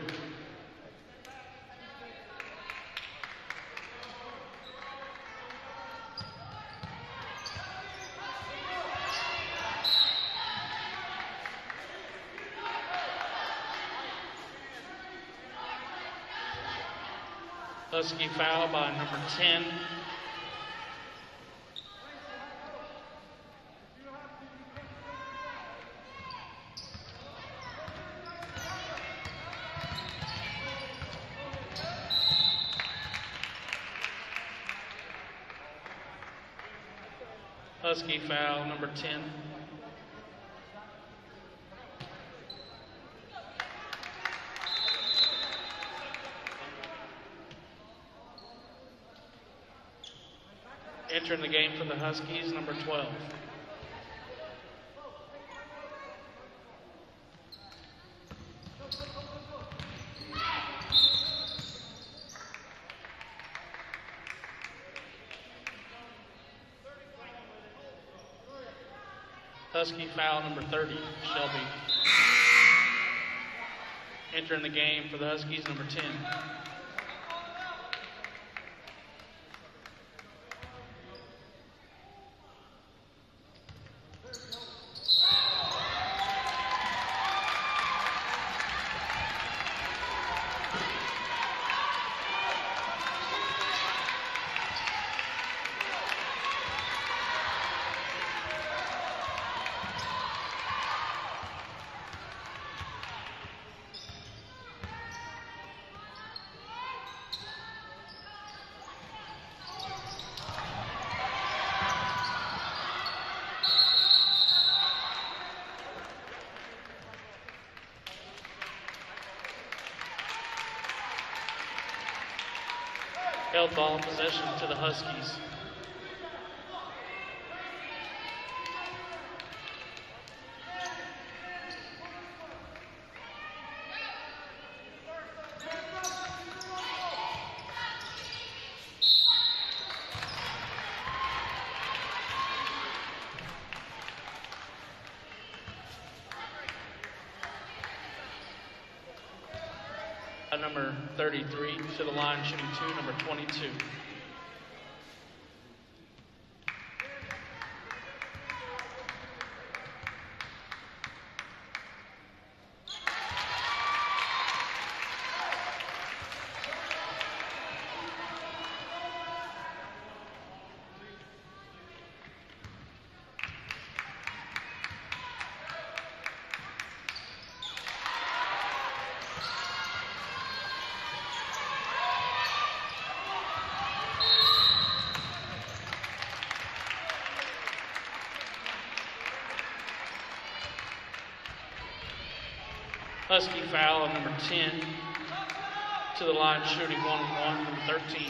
Husky foul by number 10. Husky foul, number 10. Entering the game for the Huskies, number 12. Husky foul number 30, Shelby. Entering the game for the Huskies, number 10. Held ball in possession to the Huskies. Number 33 to the line, shooting 2, number 22. Husky foul on number 10 to the line, shooting 1-1, number 13.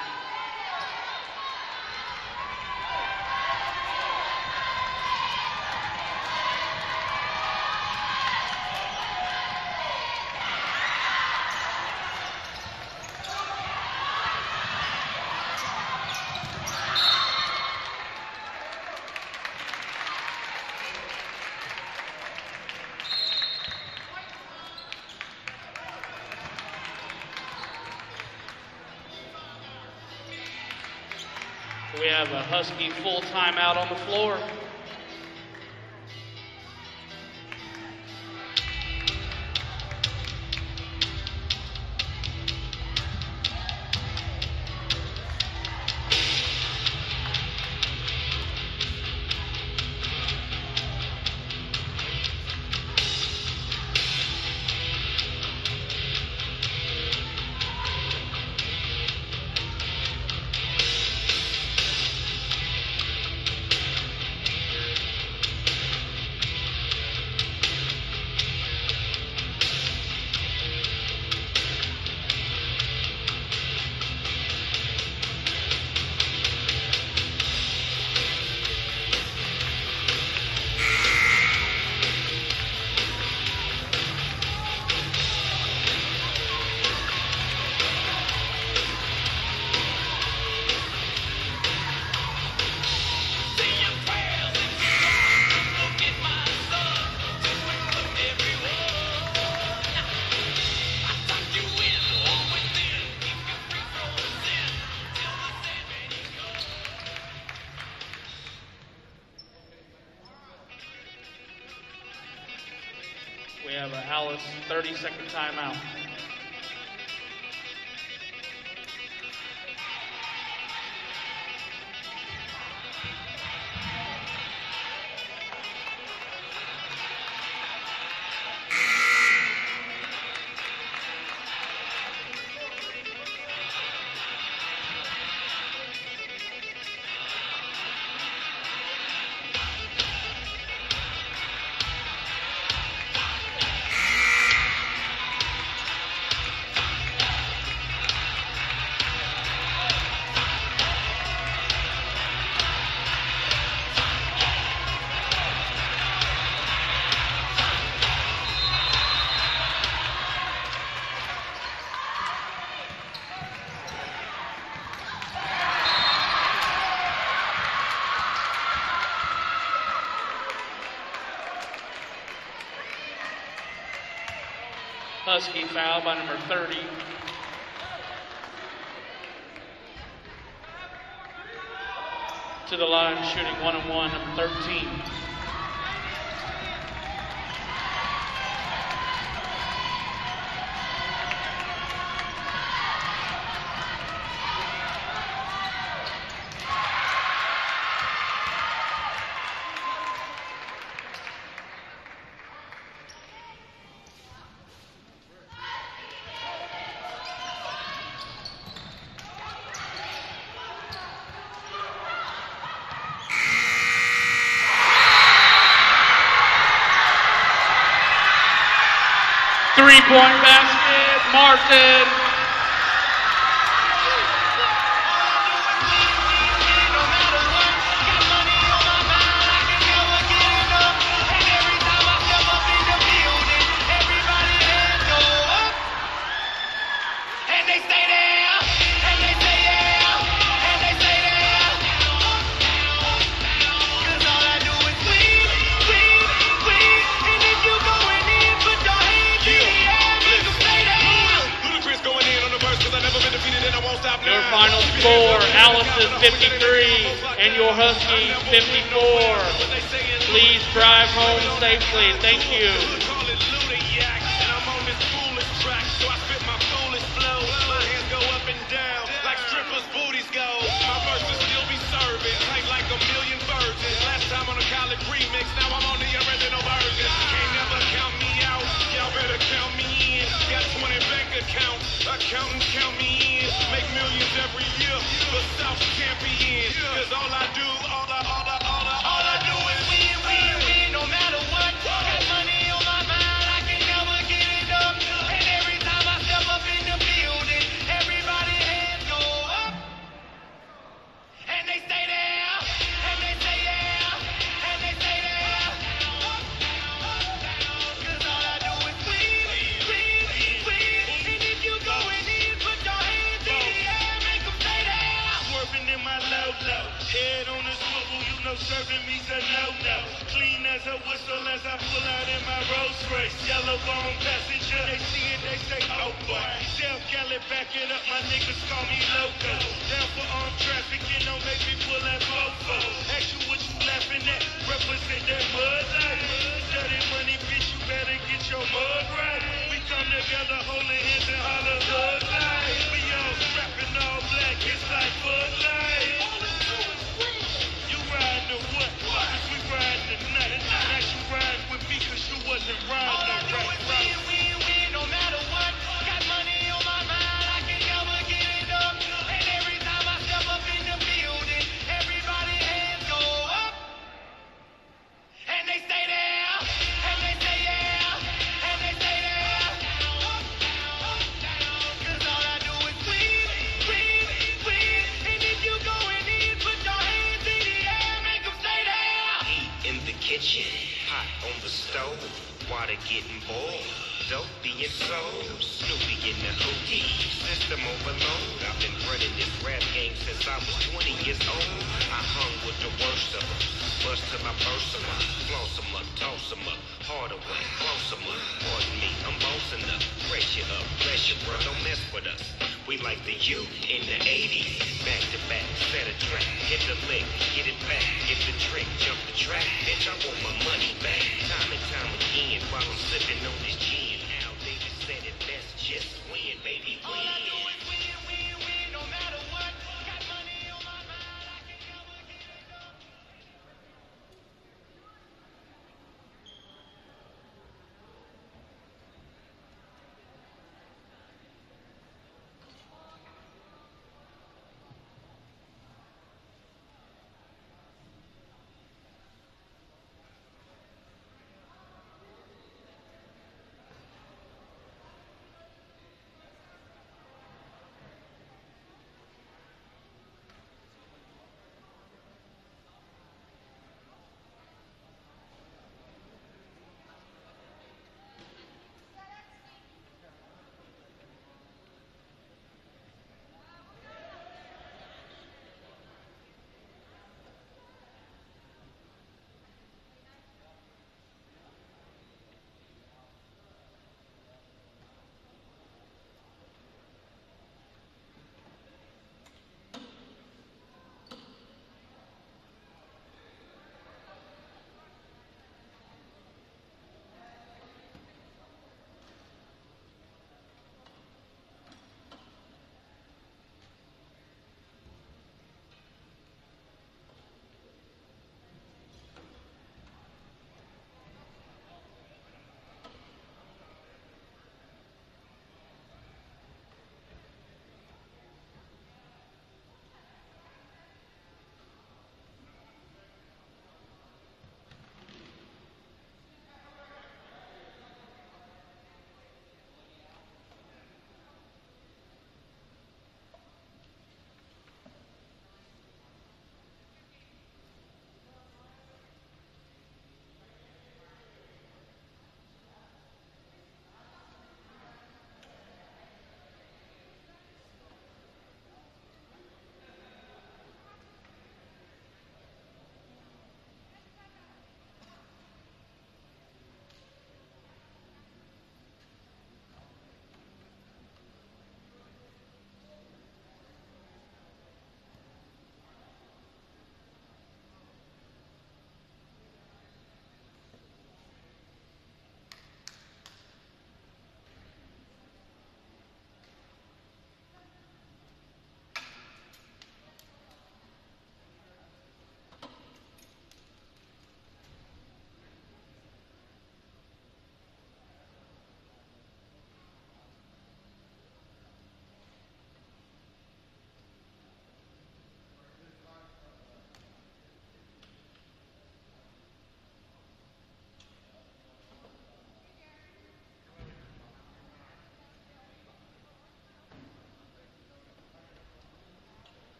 We have a Husky full timeout on the floor. We have a Alice 30-second timeout. Husky foul by number 30. To the line, shooting 1-on-1, number 13. Three-point basket, Martin. Your final score, Alice's 53 and your Huskies 54. Please drive home safely. Thank you. Count me in, make millions every year, the South champion, cause all I do is win, no matter what, got money on my mind, I can never get enough, and every time I step up in the building, everybody hands go up, and they stay there, and they say yeah, and they say there, cause all I do is win, and if you going in, put your hands in the air, make them stay there. Swerving in my low, head on the swivel, you know serving me's a no-no. Clean as a whistle as I pull out in my Rolls Royce. Yellow bone passenger, they see it, they say, oh boy. Self Cali, back it up, my niggas call me loco. Down for armed trafficking, don't make me pull that fofo. Ask you what you laughing at, represent that mud life. Dirty money, bitch, you better get your mud right. We come together, holding hands and holler hood life. We all strapping all black, it's like Bud Light. You riding or what? Cause we riding tonight. Now you riding with me cause you wasn't riding. All I do is win, no matter what. Got money on my mind, I can never get enough. And every time I step up in the building, everybody hands go up. And they stay there, and they say yeah, and they say there. Cause all I do is win, and if you going in, put your hands in the air, make them stay there. Heat in the kitchen, hot on the stove, water getting boiled, dope being sold, Snoopy in the hootie, system overload. I've been running this rap game since I was 20 years old. I hung with the worst of them, bust till I burst them up, floss them up, toss them up, hard away, close them up. Pardon me, I'm bossing up, pressure up, pressure, bro, don't mess with us. We like the youth in the 80s, back to back, set a track, hit the lick, get it back, get the trick, jump the track, bitch, I want my money back.